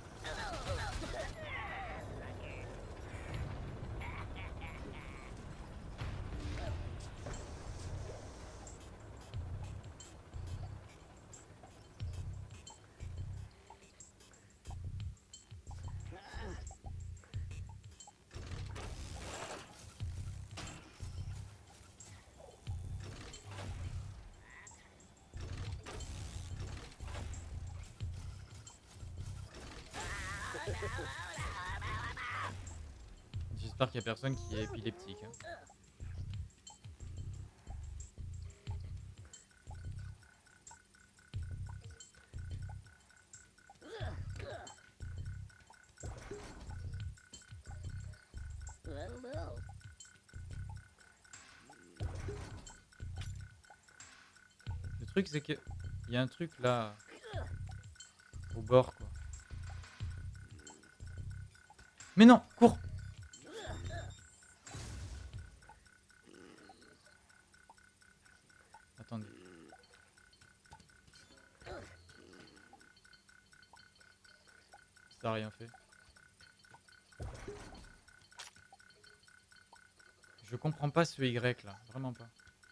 J'espère qu'il y a personne qui est épileptique. Hein. I don't know. Le truc c'est que il y a un truc là au bord quoi. Mais non, cours. Attendez. ça a rien fait. Je comprends pas ce Y là, vraiment pas.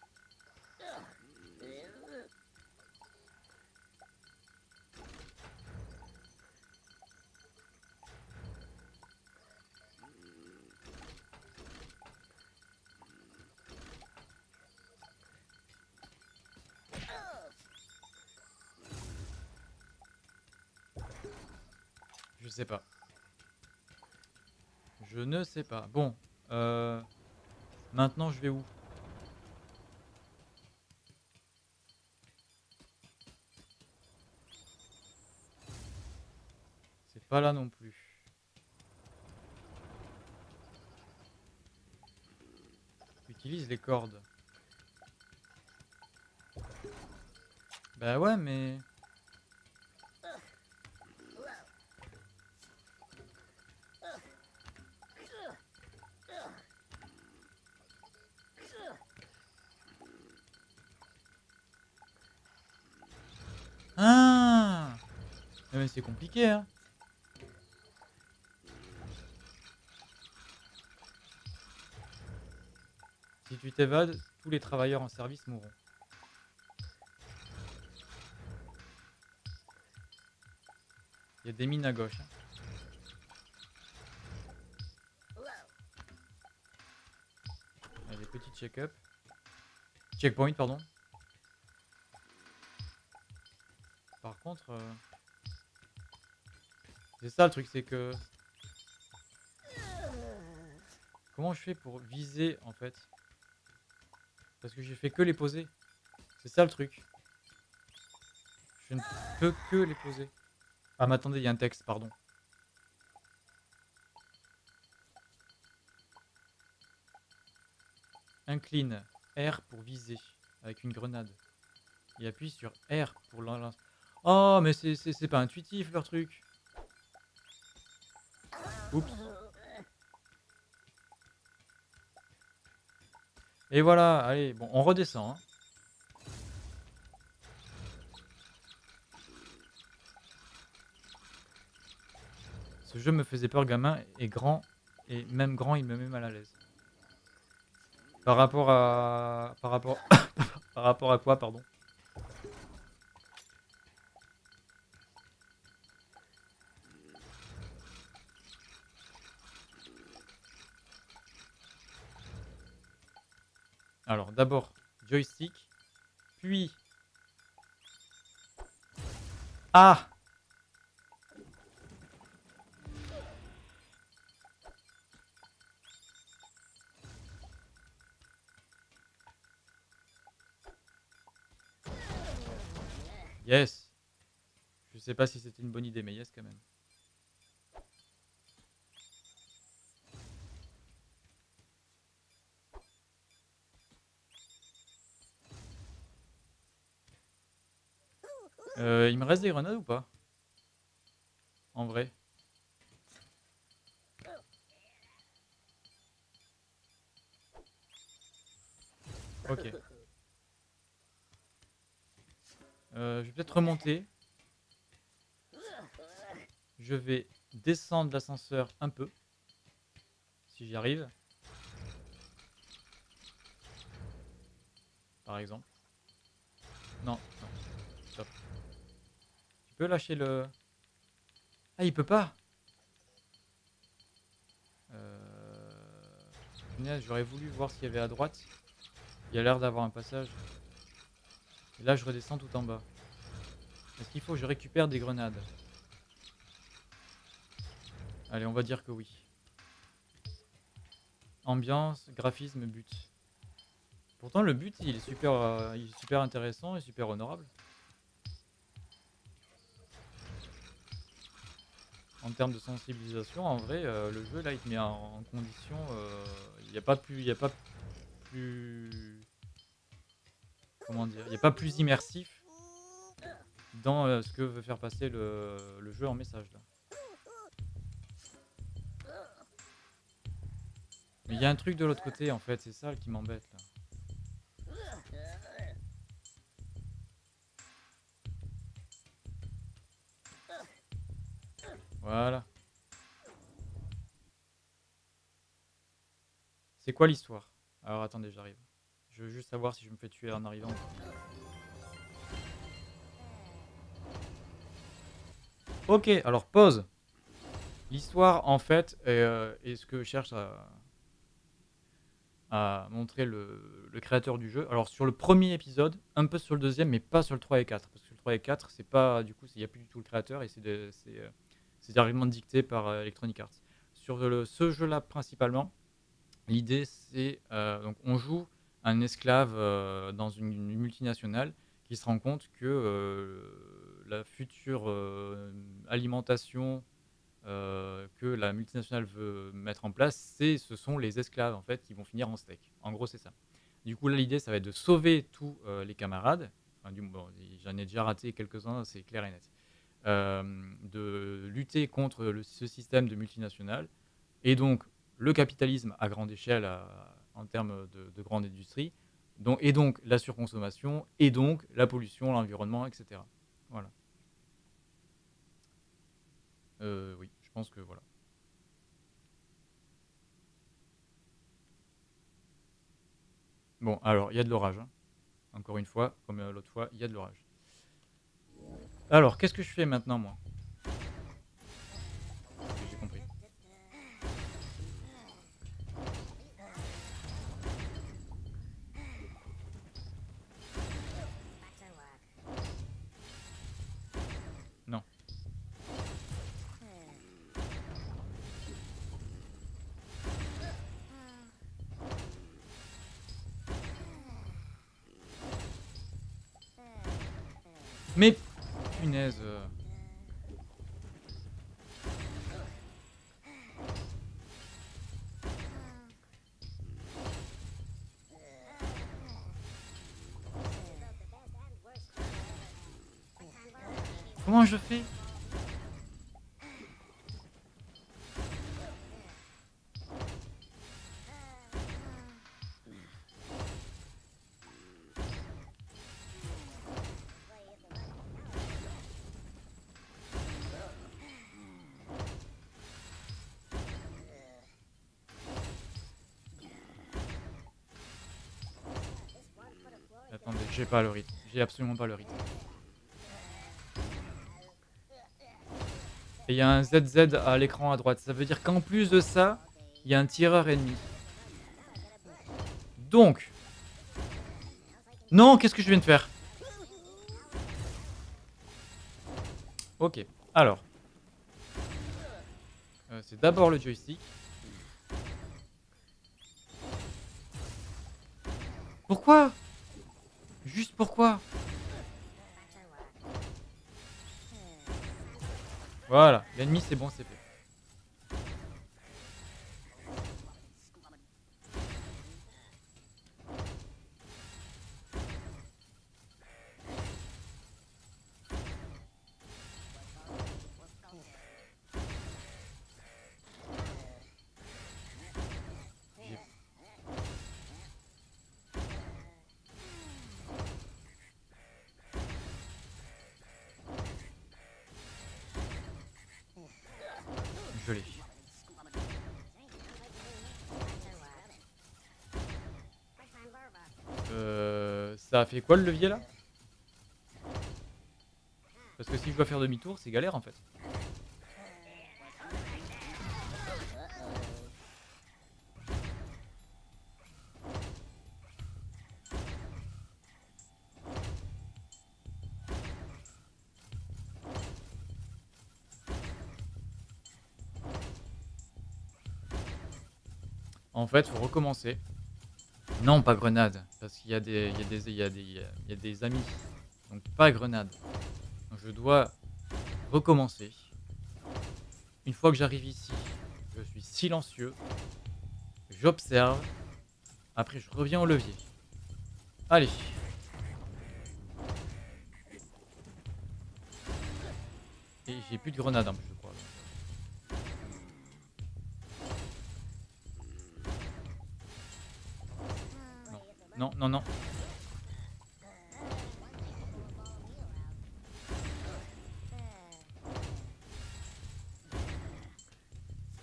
Je sais pas. Je ne sais pas. Bon, euh, maintenant je vais où? C'est pas là non plus. Utilise les cordes. Bah ouais, mais... Ah! Mais c'est compliqué, hein. Si tu t'évades, tous les travailleurs en service mourront. Il y a des mines à gauche. Hein. Allez, petit check-up. Checkpoint, pardon. Par contre... Euh... C'est ça le truc, c'est que... Comment je fais pour viser, en fait? Parce que j'ai fait que les poser. C'est ça le truc. Je ne peux que les poser. Ah mais attendez, il y a un texte, pardon. Incline R pour viser avec une grenade. Et appuie sur R pour lancer. Oh mais c'est pas intuitif leur truc. Oups. Et voilà, allez, bon, on redescend. Hein. Ce jeu me faisait peur gamin et grand, et même grand, il me met mal à l'aise. Par rapport à... Par rapport... Par rapport à quoi, pardon? Alors, d'abord, joystick, puis... Ah! Yes! Je sais pas si c'était une bonne idée, mais yes quand même. Euh, il me reste des grenades ou pas? En vrai. Ok. Euh, je vais peut-être remonter. Je vais descendre l'ascenseur un peu. Si j'y arrive. Par exemple. Non, non. Stop. Tu peux lâcher le... Ah, il peut pas. Euh... J'aurais voulu voir ce qu'il y avait à droite. Il y a l'air d'avoir un passage. Et là, je redescends tout en bas. Est-ce qu'il faut que je récupère des grenades? Allez, on va dire que oui. Ambiance, graphisme, but. Pourtant, le but, il est super, euh, il est super intéressant et super honorable. En termes de sensibilisation, en vrai, euh, le jeu, là, il te met en, en condition... Il euh, n'y a pas plus... Il a pas plus... Comment dire? Il n'y a pas plus immersif dans euh, ce que veut faire passer le, le jeu en message, là. Mais il y a un truc de l'autre côté, en fait. C'est ça qui m'embête, là. Voilà. C'est quoi l'histoire? Alors attendez, j'arrive. Je veux juste savoir si je me fais tuer en arrivant. Ok, alors pause. L'histoire, en fait, est, euh, est ce que cherche à, à montrer le, le créateur du jeu. Alors sur le premier épisode, un peu sur le deuxième, mais pas sur le trois et quatre. Parce que le trois et quatre, c'est pas, du coup, il n'y a plus du tout le créateur et c'est des- c'est, euh, c'est directement dicté par euh, Electronic Arts. Sur le- ce jeu-là, principalement, l'idée, c'est euh, donc on joue un esclave euh, dans une, une multinationale qui se rend compte que euh, la future euh, alimentation euh, que la multinationale veut mettre en place, c'est ce sont les esclaves en fait qui vont finir en steak. En gros, c'est ça. Du coup, là, l'idée, ça va être de sauver tous euh, les camarades. Enfin, du, bon, j'en ai déjà raté quelques-uns, c'est clair et net. Euh, de lutter contre le- ce système de multinationales et donc le capitalisme à grande échelle à- en termes de, de grande industrie, donc, et donc la surconsommation, et donc la pollution, l'environnement, et cetera. Voilà. Euh, oui, je pense que voilà. Bon, alors, il y a de l'orage, hein. Encore une fois, comme euh, l'autre fois, il y a de l'orage. Alors, qu'est-ce que je fais maintenant, moi? Ok, j'ai compris. Back to work. Non. Mais, punaise. euh. Comment je fais? Attendez, j'ai pas le rythme. J'ai absolument pas le rythme. Et il y a un Z Z à l'écran à droite. Ça veut dire qu'en plus de ça, il y a un tireur ennemi. Donc, non, qu'est-ce que je viens de faire? Ok, alors. Euh, c'est d'abord le joystick. Pourquoi? Juste pourquoi? Voilà, l'ennemi c'est bon, c'est fait. J'ai- Je l'ai. Euh, ça a fait quoi le levier là? Parce que si je dois faire demi-tour, c'est galère en fait. En fait, faut recommencer. Non, pas grenade, parce qu'il y a des, il y a des, il y a des, il y a- il y a des amis. Donc pas grenade. Donc, je dois recommencer. Une fois que j'arrive ici, je suis silencieux. J'observe. Après, je reviens au levier. Allez. Et j'ai plus de grenade en plus, je crois. Non, non, non, non.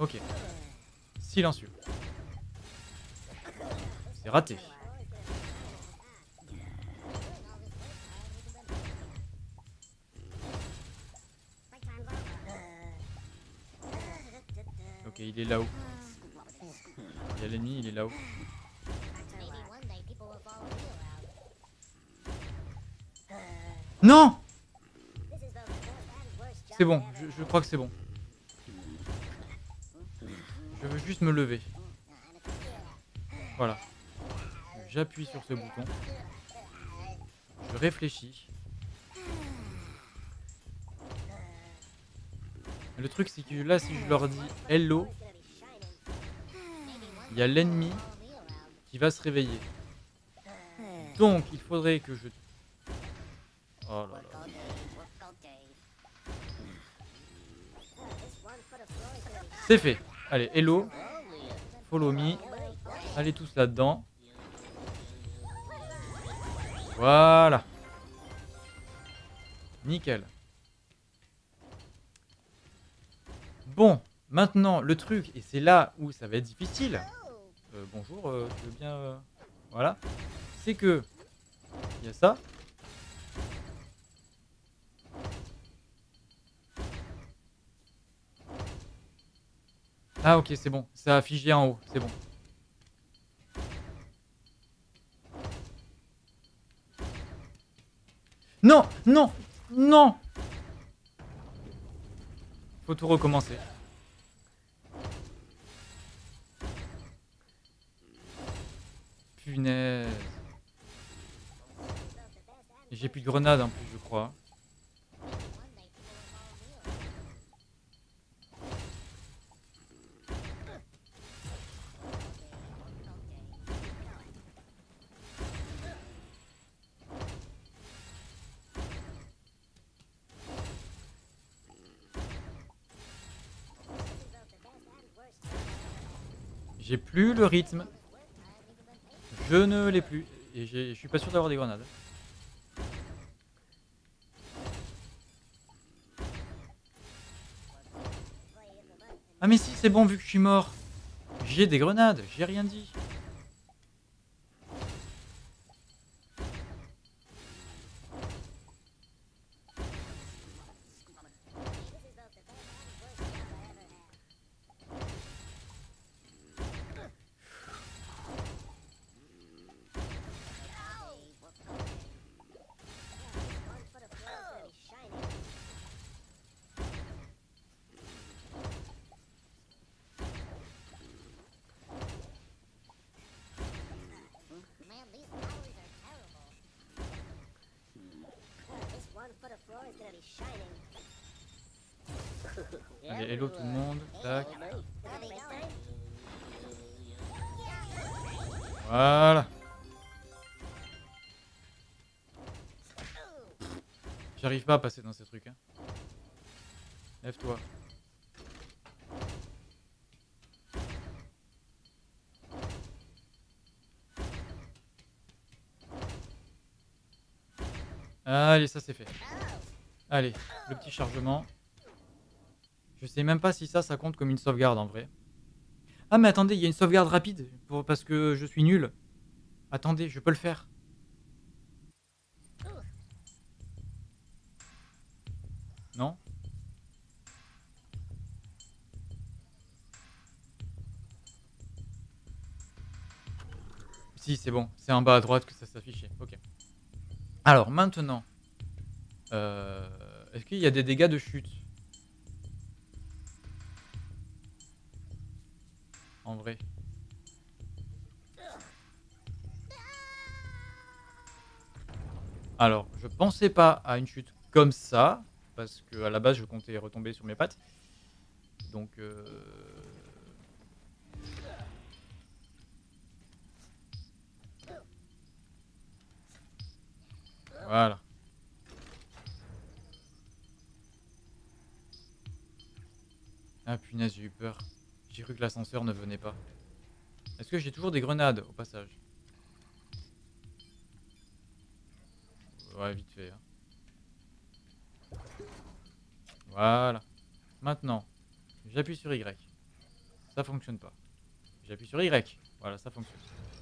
Ok. Silencieux. C'est raté. Ok, il est là-haut. Il y a l'ennemi, il est là-haut. Non! C'est bon, je, je crois que c'est bon. Je veux juste me lever. Voilà. J'appuie sur ce bouton. Je réfléchis. Le truc, c'est que là, si je leur dis hello, il y a l'ennemi qui va se réveiller. Donc, il faudrait que je... Oh là là. C'est fait. Allez, hello. Follow me. Allez tous là-dedans. Voilà. Nickel. Bon, maintenant, le truc, et c'est là où ça va être difficile. Euh, bonjour, euh, tu veux bien... euh, Voilà. C'est que... Il y a ça. Ah ok, c'est bon. Ça a figé en haut, c'est bon. Non, non, non. Faut tout recommencer. Punaise. J'ai plus de grenades en plus, je crois. J'ai plus le rythme. Je ne l'ai plus. Et je suis pas sûr d'avoir des grenades. Ah mais si, c'est bon vu que je suis mort. J'ai des grenades, j'ai rien dit. Man, these hours are terrible. This one foot of floor is gonna be shining. Allez, hello tout le monde. Tac. Voilà. J'arrive pas à passer dans ces trucs. Hein. Lève-toi. Allez, ça c'est fait. Allez, le petit chargement. Je sais même pas si ça, ça compte comme une sauvegarde en vrai. Ah mais attendez, il y a une sauvegarde rapide pour, parce que je suis nul. Attendez, je peux le faire. Non? Si, c'est bon. C'est en bas à droite que ça s'affichait. Ok. Alors maintenant, euh, est-ce qu'il y a des dégâts de chute? En vrai. Alors, je pensais pas à une chute comme ça, parce que à la base je comptais retomber sur mes pattes. Donc, euh... voilà. Ah punaise, j'ai eu peur. J'ai cru que l'ascenseur ne venait pas. Est-ce que j'ai toujours des grenades au passage? Ouais, vite fait. Hein. Voilà. Maintenant, j'appuie sur Y. Ça fonctionne pas. J'appuie sur Y. Voilà, ça fonctionne.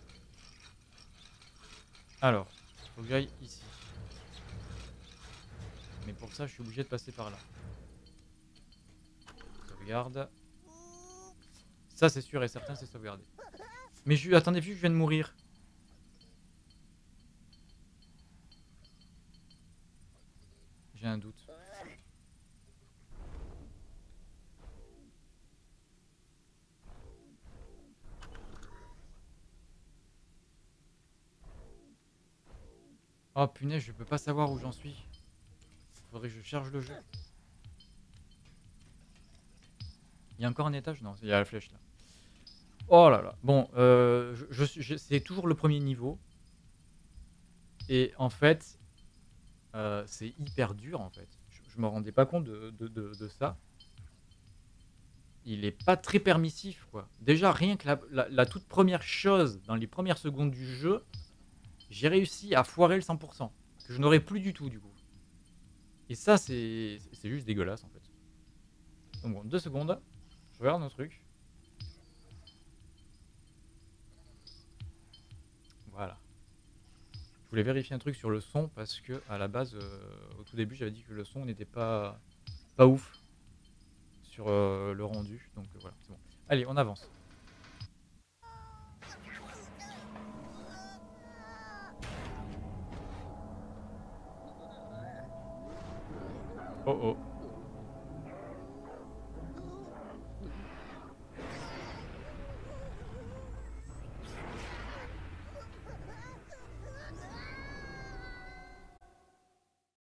Alors, il faut que j'aille ici. Mais pour ça, je suis obligé de passer par là. Sauvegarde. Ça, c'est sûr et certain, c'est sauvegardé. Mais je... attendez, vu que je viens de mourir. J'ai un doute. Oh punaise, je peux pas savoir où j'en suis. Faudrait que je charge le jeu. Il y a encore un étage? Non, il y a la flèche là. Oh là là. Bon, euh, je, je suis- je- c'est toujours le premier niveau. Et en fait, euh, c'est hyper dur en fait. Je, je me rendais pas compte de, de- de- de ça. Il est pas très permissif quoi. Déjà, rien que la, la- la toute première chose, dans les premières secondes du jeu, j'ai réussi à foirer le cent pour cent. Que je n'aurais plus du tout du coup. Et ça, c'est c'est juste dégueulasse en fait. Donc bon, deux secondes. Je regarde un truc. Voilà. Je voulais vérifier un truc sur le son parce que à la base, euh, au tout début, j'avais dit que le son n'était pas, pas ouf sur euh, le rendu. Donc euh, voilà, c'est bon. Allez, on avance. Oh oh.